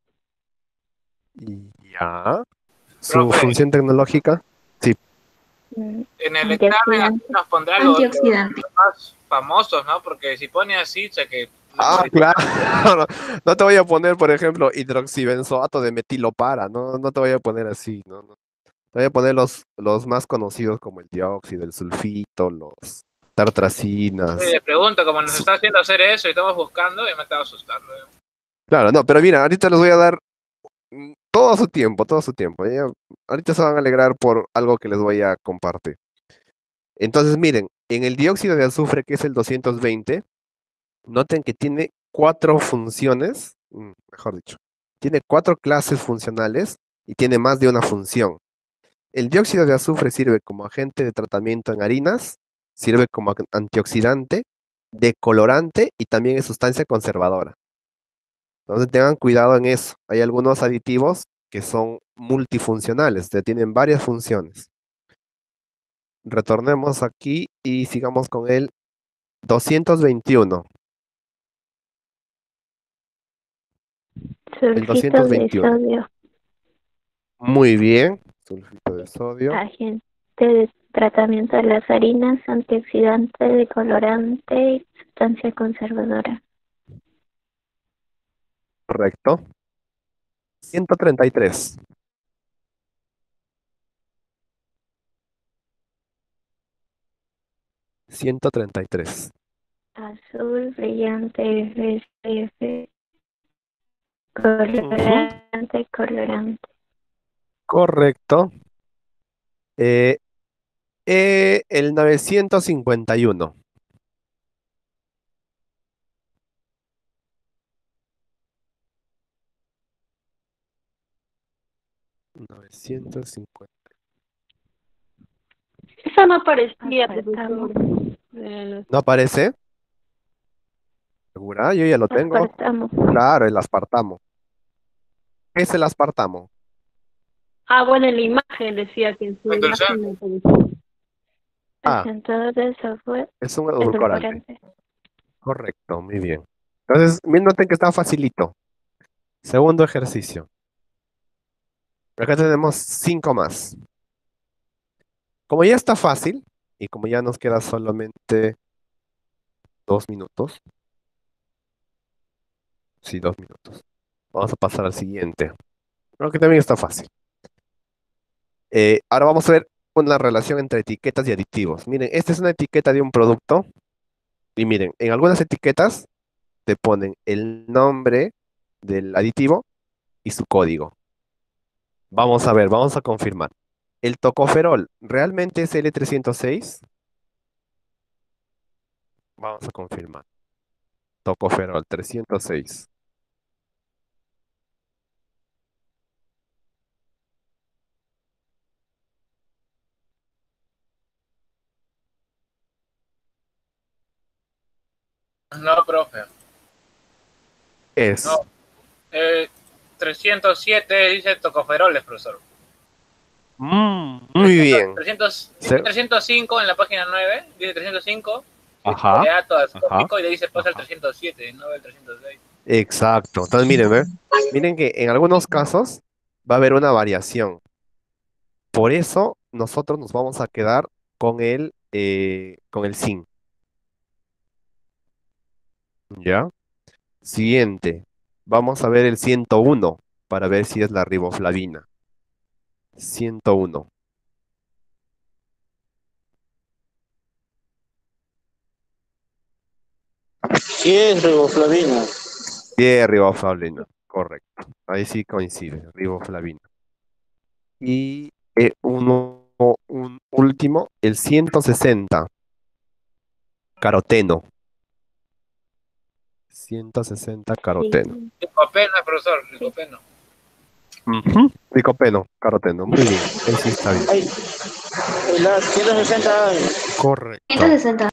Y ya. ¿Su Profe, función tecnológica? Sí. Mm, en el examen aquí Antioxidante. nos pondrá los, los Antioxidante. más famosos, ¿no? Porque si pone así, sé que... Ah, claro. No, no te voy a poner, por ejemplo, hidroxibenzoato de metilopara. No, no te voy a poner así. No, no. Te voy a poner los, los más conocidos como el dióxido, el sulfito, los tartracinas. Le pregunto, como nos Su- está haciendo hacer eso y estamos buscando, y me estaba asustando. Claro, no, pero mira, ahorita les voy a dar mm, todo su tiempo, todo su tiempo. Ya- ahorita se van a alegrar por algo que les voy a compartir. Entonces, miren, en el dióxido de azufre, que es el doscientos veinte, noten que tiene cuatro funciones, mm, mejor dicho, tiene cuatro clases funcionales y tiene más de una función. El dióxido de azufre sirve como agente de tratamiento en harinas, sirve como ac- antioxidante, decolorante y también es sustancia conservadora. Entonces tengan cuidado en eso. Hay algunos aditivos que son multifuncionales, que tienen varias funciones. Retornemos aquí y sigamos con el doscientos veintiuno. El Sulfito doscientos de veintiuno. sodio. Muy bien. Sulfito de sodio. Agente de tratamiento de las harinas, antioxidante, decolorante y sustancia conservadora. Correcto. ciento treinta y tres. ciento treinta y tres. Azul, brillante, F F, colorante, colorante. Correcto. Eh, eh, el novecientos cincuenta y uno. novecientos cincuenta. Eso no parecía, Apartamos. profesor. Eh, ¿No aparece? ¿Segura? Yo ya lo tengo. Apartamos. Claro, el aspartamo. ¿Qué es el aspartamo? Ah, bueno, en la imagen decía que en su Entonces, imagen no aparecía. Ah, Presentador de software, es un edulcorante. edulcorante. Correcto, muy bien. Entonces, miren, noten que está facilito. Segundo ejercicio. Acá tenemos cinco más. Como ya está fácil, y como ya nos queda solamente dos minutos. Sí, dos minutos. Vamos a pasar al siguiente. Creo que también está fácil. Eh, ahora vamos a ver una relación entre etiquetas y aditivos. Miren, esta es una etiqueta de un producto. Y miren, en algunas etiquetas te ponen el nombre del aditivo y su código. Vamos a ver, vamos a confirmar. ¿El tocoferol realmente es L trescientos seis? Vamos a confirmar. Tocoferol trescientos seis. no, profe. Es. No. Eh, trescientos siete dice tocoferoles, profesor. Mm, muy bien. trescientos, Se- trescientos cinco en la página nueve, dice trescientos cinco. Ajá, Oleato ajá. ascópico y de ahí se pasa el trescientos siete, no el trescientos seis. Exacto. Entonces, miren, ¿ve? Miren que en algunos casos va a haber una variación. Por eso nosotros nos vamos a quedar con el, eh, con el zinc. ¿Ya? Siguiente. Vamos a ver el ciento uno para ver si es la riboflavina. ciento uno. Sí es riboflavina. Sí, es riboflavina. Correcto. Ahí sí coincide. Riboflavina. Y eh, uno, un último, el ciento sesenta. Caroteno. ciento sesenta caroteno. Licopeno, profesor, licopeno. Ujú. Licopeno, caroteno. Muy bien. Ahí sí está bien. Ay, la ciento sesenta. Correcto. ciento sesenta.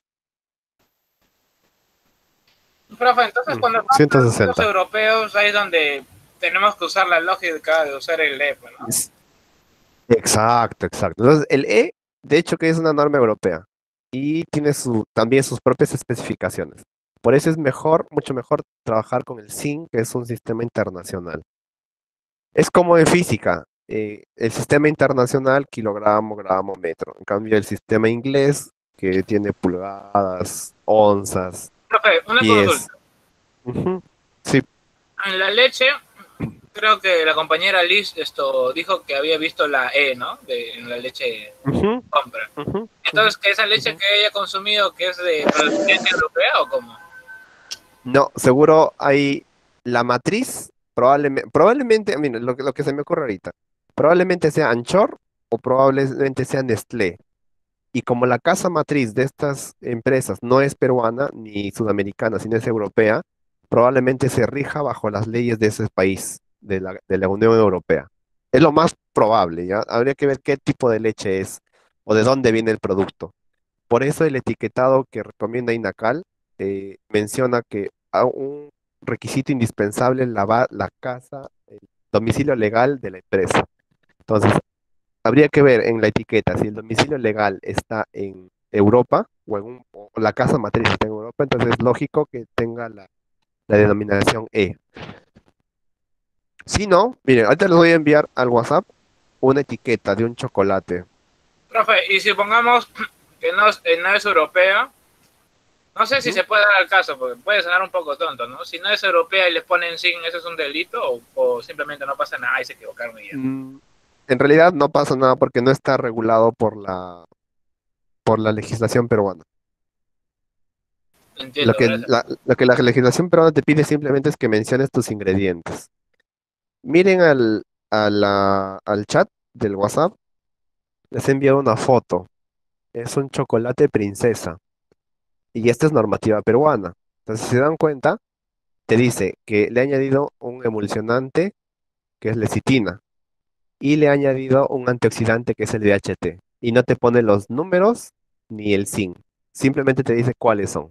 Profe, entonces Mm, cuando estamos ciento en los sesenta. europeos, ahí es donde tenemos que usar la lógica de usar el E P, ¿no? Es- Exacto, exacto. Entonces, el E, de hecho, que es una norma europea y tiene su, también sus propias especificaciones. Por eso es mejor, mucho mejor trabajar con el S I N, que es un sistema internacional. Es como en física, eh, el sistema internacional, kilogramo, gramo, metro. En cambio, el sistema inglés, que tiene pulgadas, onzas, Profe, una pies. consulta. Ujú. Sí, En la leche, creo que la compañera Liz esto dijo que había visto la E, ¿no? De, en la leche ujú, compra. ujú. Entonces, ¿que esa leche que ella ha consumido, que es de procedencia europea o cómo? No, seguro hay la matriz, probablemente, probablemente, mira, lo que, lo que se me ocurre ahorita, probablemente sea Anchor o probablemente sea Nestlé. Y como la casa matriz de estas empresas no es peruana ni sudamericana, sino es europea, probablemente se rija bajo las leyes de ese país, de la, de la Unión Europea. Es lo más probable, ¿ya? Habría que ver qué tipo de leche es o de dónde viene el producto. Por eso el etiquetado que recomienda INACAL eh, menciona que a un requisito indispensable es la, ba- la casa, el domicilio legal de la empresa. Entonces, habría que ver en la etiqueta si el domicilio legal está en Europa o, en un- o la casa matriz está en Europa, entonces es lógico que tenga la, la denominación E. Si no, miren, ahorita les voy a enviar al WhatsApp una etiqueta de un chocolate. Profe, y si pongamos que no, es- eh, no es europea, no sé si Ujú. se puede dar el caso, porque puede sonar un poco tonto, ¿no? Si no es europea y les ponen sin, ¿eso es un delito? O, o simplemente no pasa nada y se equivocaron y ya. Mm, En realidad no pasa nada porque no está regulado por la, por la legislación peruana. Lo Entiendo, que gracias. la, lo que la legislación peruana te pide simplemente es que menciones tus ingredientes. Miren al, a la- al chat del WhatsApp, les he enviado una foto. Es un chocolate princesa. Y esta es normativa peruana. Entonces, si se dan cuenta, te dice que le ha añadido un emulsionante, que es lecitina, y le ha añadido un antioxidante, que es el D H T. Y no te pone los números ni el zinc. Simplemente te dice cuáles son.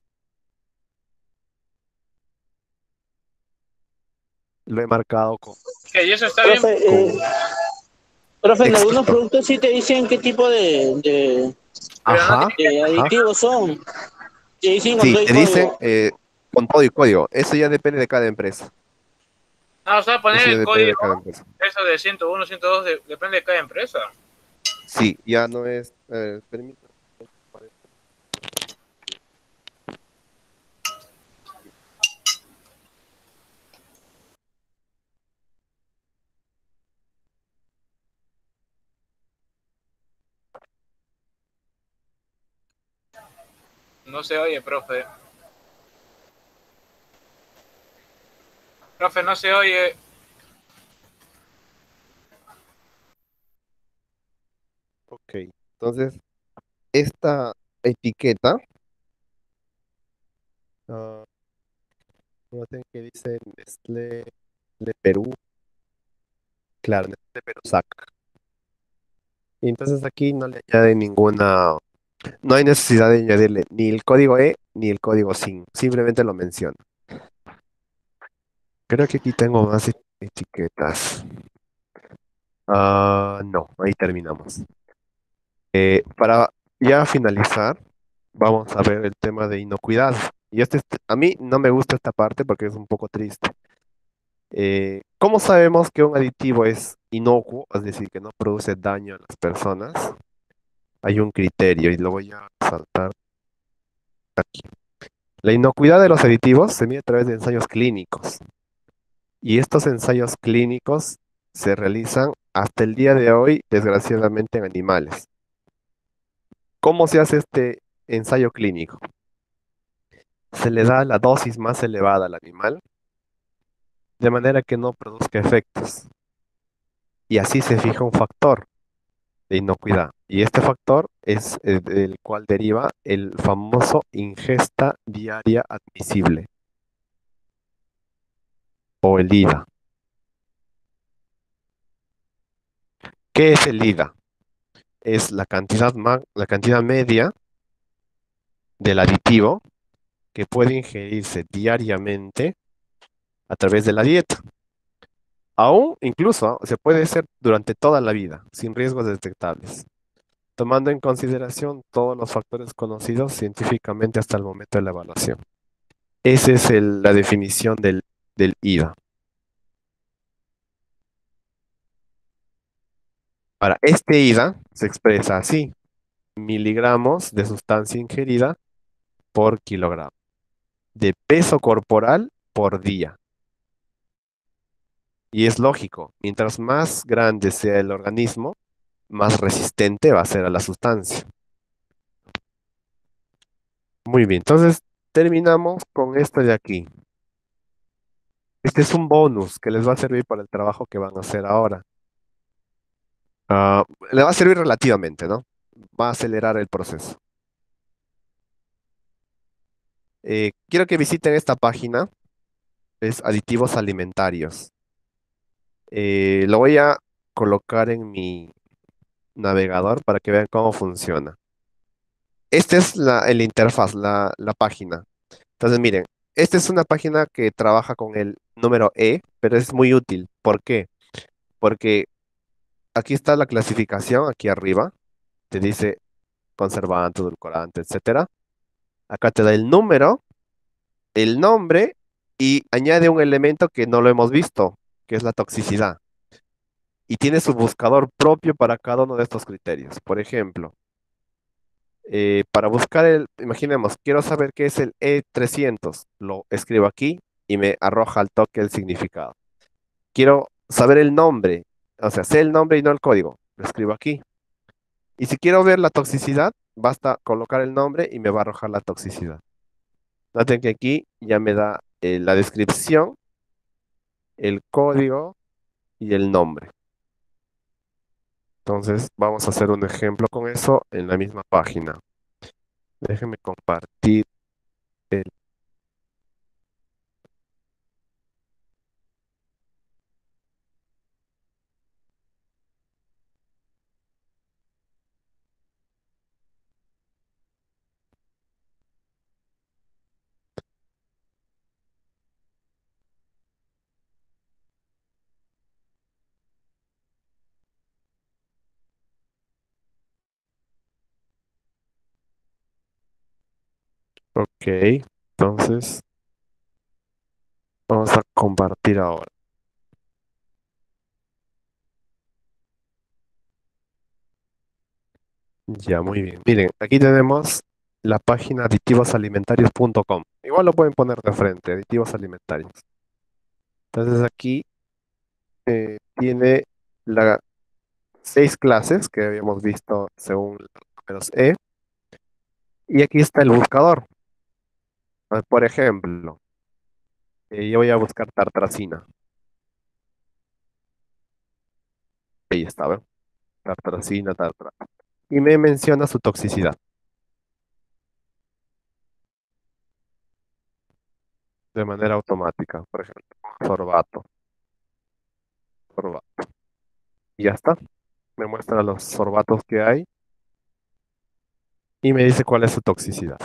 Lo he marcado con, Que y eso está bien. Profe, con eh, profe, en algunos exacto. productos sí te dicen qué tipo de, de, Pero no Ajá, tiene que de ajá. aditivos son. Te dicen con Sí, todo el te dicen código. eh, con todo y código. Eso ya depende de cada empresa. no, o sea, poner Eso ya el depende de código, cada empresa. eso de ciento uno, ciento dos, de- depende de cada empresa. Sí, ya no es. Eh, permítame. No se oye, profe. Profe, no se oye. Ok, entonces, esta etiqueta, ah, noten que dice Nestlé de Perú, claro, Nestlé Perú S A C. Y entonces aquí no le añade ninguna, no hay necesidad de añadirle ni el código E ni el código SIN, simplemente lo menciona. Creo que aquí tengo más e- etiquetas. Ah, no, ahí terminamos. Eh, para ya finalizar, vamos a ver el tema de inocuidad. Y este, es- a mí no me gusta esta parte porque es un poco triste. Eh, ¿cómo sabemos que un aditivo es inocuo, es decir, que no produce daño a las personas? Hay un criterio y lo voy a saltar aquí. La inocuidad de los aditivos se mide a través de ensayos clínicos y estos ensayos clínicos se realizan hasta el día de hoy, desgraciadamente, en animales. ¿Cómo se hace este ensayo clínico? Se le da la dosis más elevada al animal de manera que no produzca efectos y así se fija un factor de inocuidad. Y este factor es el del cual deriva el famoso ingesta diaria admisible o el IDA. ¿Qué es el IDA? Es la cantidad, ma- la cantidad media del aditivo que puede ingerirse diariamente a través de la dieta. Aún incluso se puede hacer durante toda la vida, sin riesgos detectables, tomando en consideración todos los factores conocidos científicamente hasta el momento de la evaluación. Esa es el- la definición del, del IDA. Ahora, este IDA se expresa así: miligramos de sustancia ingerida por kilogramo, de peso corporal por día. Y es lógico, mientras más grande sea el organismo, más resistente va a ser a la sustancia. Muy bien, entonces terminamos con esto de aquí. Este es un bonus que les va a servir para el trabajo que van a hacer ahora. Ah, le va a servir relativamente, ¿no? Va a acelerar el proceso. Eh, quiero que visiten esta página, es Aditivos Alimentarios. Eh, lo voy a colocar en mi navegador para que vean cómo funciona. Esta es la, el interfaz, la, la página. Entonces, miren, esta es una página que trabaja con el número E, pero es muy útil. ¿Por qué? Porque aquí está la clasificación, aquí arriba, te dice conservante, edulcorante, etcétera. Acá te da el número, el nombre y añade un elemento que no lo hemos visto, que es la toxicidad. y tiene su buscador propio para cada uno de estos criterios. Por ejemplo, eh, para buscar el, imaginemos, quiero saber qué es el E trescientos, lo escribo aquí y me arroja al toque el significado. Quiero saber el nombre, o sea, sé el nombre y no el código, lo escribo aquí. Y si quiero ver la toxicidad, basta colocar el nombre y me va a arrojar la toxicidad. Noten que aquí ya me da eh, la descripción, el código y el nombre. Entonces, vamos a hacer un ejemplo con eso en la misma página. Déjenme compartir el... Ok, entonces vamos a compartir ahora. Ya, muy bien. Miren, aquí tenemos la página aditivos alimentarios punto com. Igual lo pueden poner de frente, aditivos alimentarios. Entonces aquí eh, tiene las seis clases que habíamos visto según los números E. Y aquí está el buscador. Ah, Por ejemplo, eh, yo voy a buscar tartracina. Ahí está, ¿ven? Tartracina, tartra. Y me menciona su toxicidad de manera automática. Por ejemplo, sorbato, sorbato. Y ya está. Me muestra los sorbatos que hay y me dice cuál es su toxicidad.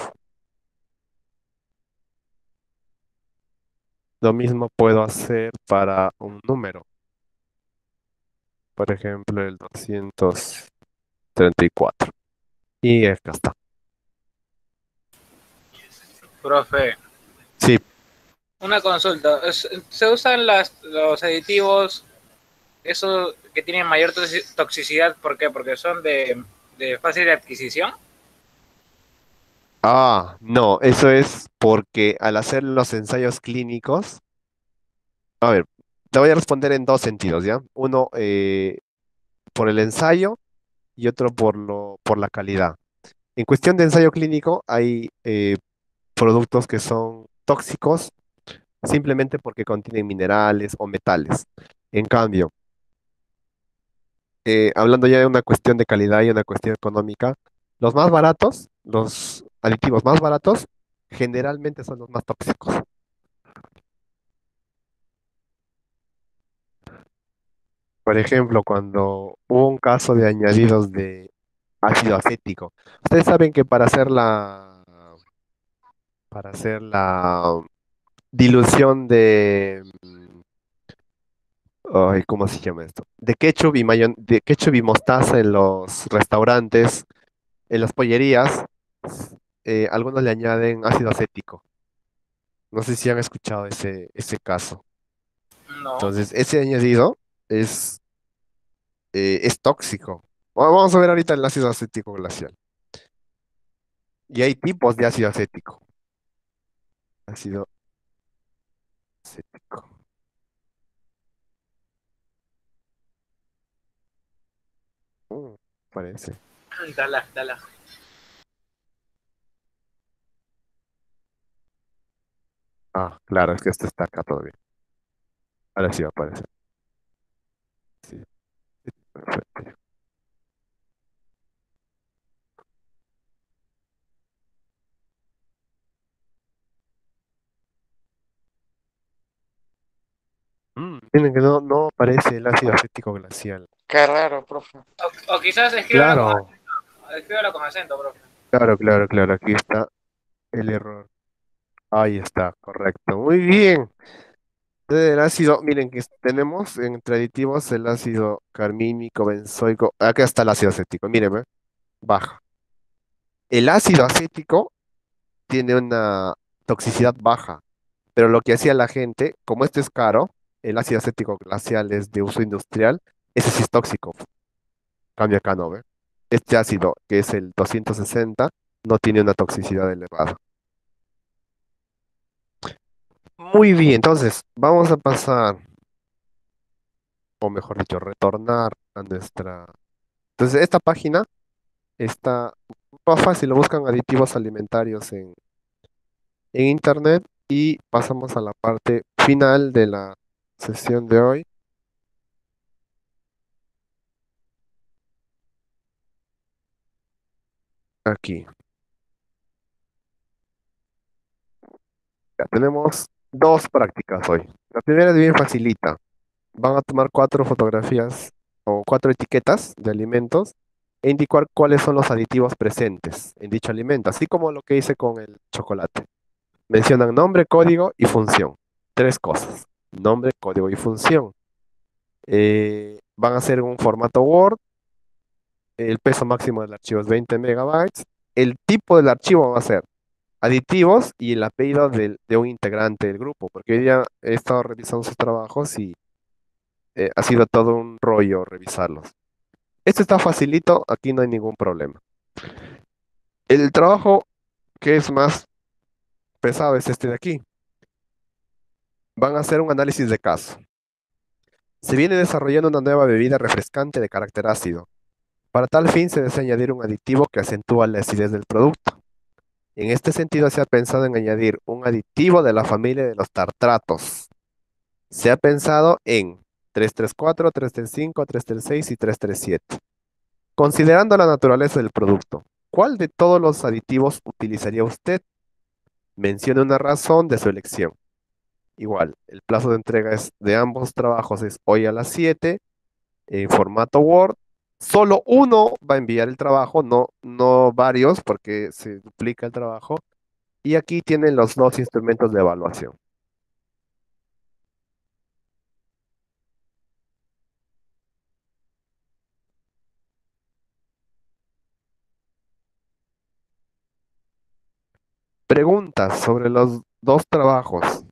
Lo mismo puedo hacer para un número. Por ejemplo, el doscientos treinta y cuatro. Y acá está. Profe, Sí, una consulta. Es- ¿Se usan las, los aditivos, esos que tienen mayor toxi- toxicidad? ¿Por qué? Porque son de, de fácil adquisición. ah, no, eso es porque al hacer los ensayos clínicos, a ver, te voy a responder en dos sentidos, ¿ya? Uno, eh, por el ensayo y otro por lo, por la calidad. En cuestión de ensayo clínico, hay eh, productos que son tóxicos simplemente porque contienen minerales o metales. En cambio, eh, hablando ya de una cuestión de calidad y una cuestión económica, los más baratos, los aditivos más baratos, generalmente son los más tóxicos. Por ejemplo, cuando hubo un caso de añadidos de ácido acético, ustedes saben que para hacer la, para hacer la dilución de, mm, ay, ¿cómo se llama esto? De ketchup y mayon- de ketchup y mostaza en los restaurantes, en las pollerías, eh, algunos le añaden ácido acético. No sé si han escuchado ese, ese caso. No. Entonces, ese añadido es, eh, es tóxico. Va- Vamos a ver ahorita el ácido acético glacial. Y hay tipos de ácido acético. Ácido acético. Mm, parece. Dala, dala. Ah, claro, es que esto está acá todavía. Ahora sí va a aparecer. Sí, sí, perfecto. Mm, miren que no, no aparece el ácido acético glacial. Qué raro, profe. O, o quizás escríbalo con, Claro, escríbalo con acento, profe. claro, claro, claro. Aquí está el error. Ahí está, correcto. Muy bien. Entonces, el ácido, miren que tenemos entre aditivos el ácido carmínico, benzoico. Acá está el ácido acético. Miren, ¿ve? Baja. El ácido acético tiene una toxicidad baja, pero lo que hacía la gente, como este es caro, el ácido acético glacial es de uso industrial, ese sí es tóxico. Cambio acá no, ¿ve? Este ácido, que es el doscientos sesenta, no tiene una toxicidad elevada. Muy bien, entonces vamos a pasar, o mejor dicho, retornar a nuestra... Entonces, esta página está más fácil, lo buscan aditivos alimentarios en, en internet y pasamos a la parte final de la sesión de hoy. Aquí. Ya tenemos dos prácticas hoy. La primera es bien facilita. Van a tomar cuatro fotografías o cuatro etiquetas de alimentos e indicar cuáles son los aditivos presentes en dicho alimento, así como lo que hice con el chocolate. Mencionan nombre, código y función. Tres cosas. Nombre, código y función. Eh, van a ser un formato Word. El peso máximo del archivo es veinte megabytes. El tipo del archivo va a ser aditivos y el apellido del- de un integrante del grupo, porque hoy día he estado revisando sus trabajos y eh, ha sido todo un rollo revisarlos. Esto está facilito, aquí no hay ningún problema. El trabajo que es más pesado es este de aquí. Van a hacer un análisis de caso. Se viene desarrollando una nueva bebida refrescante de carácter ácido. Para tal fin se desea añadir un aditivo que acentúa la acidez del producto. En este sentido se ha pensado en añadir un aditivo de la familia de los tartratos. Se ha pensado en tres tres cuatro, tres tres cinco, tres tres seis y tres tres siete. Considerando la naturaleza del producto, ¿cuál de todos los aditivos utilizaría usted? Mencione una razón de su elección. Igual, el plazo de entrega es de ambos trabajos es hoy a las siete en formato Word. Solo uno va a enviar el trabajo, no, no varios, porque se duplica el trabajo. Y aquí tienen los dos instrumentos de evaluación. Preguntas sobre los dos trabajos.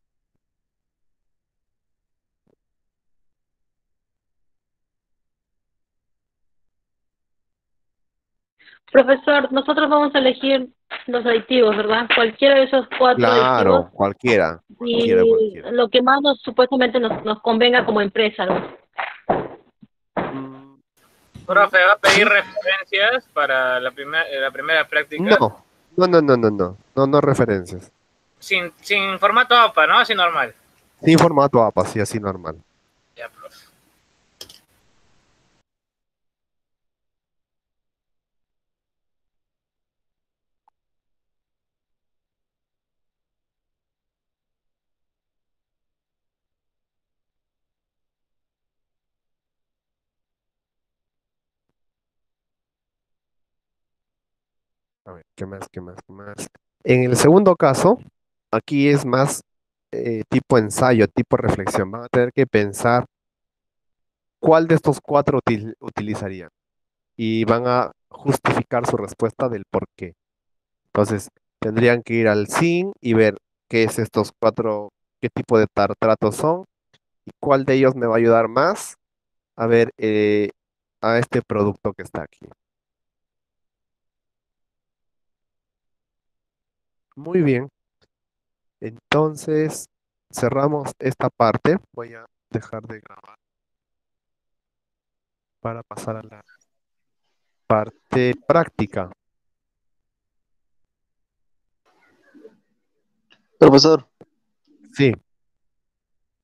Profesor, nosotros vamos a elegir los aditivos, ¿verdad? Cualquiera de esos cuatro aditivos Claro, cualquiera, cualquiera, y cualquiera. lo que más nos supuestamente nos, nos convenga como empresa, ¿no? Mm, Profe, ¿va a pedir sí, referencias para la, primer- eh, la primera práctica? no, no, no, no, no, no, no, no referencias. Sin, sin formato A P A, ¿no? Así normal. Sin formato A P A, sí, así normal. Ya, profe. A ver, ¿qué más, qué más, qué más? En el segundo caso, aquí es más eh, tipo ensayo, tipo reflexión. Van a tener que pensar cuál de estos cuatro util- utilizarían y van a justificar su respuesta del por qué. Entonces, tendrían que ir al S I N y ver qué es estos cuatro, qué tipo de tartratos son y cuál de ellos me va a ayudar más a ver eh, a este producto que está aquí. Muy bien, entonces cerramos esta parte. Voy a dejar de grabar para pasar a la parte práctica. Profesor, Sí,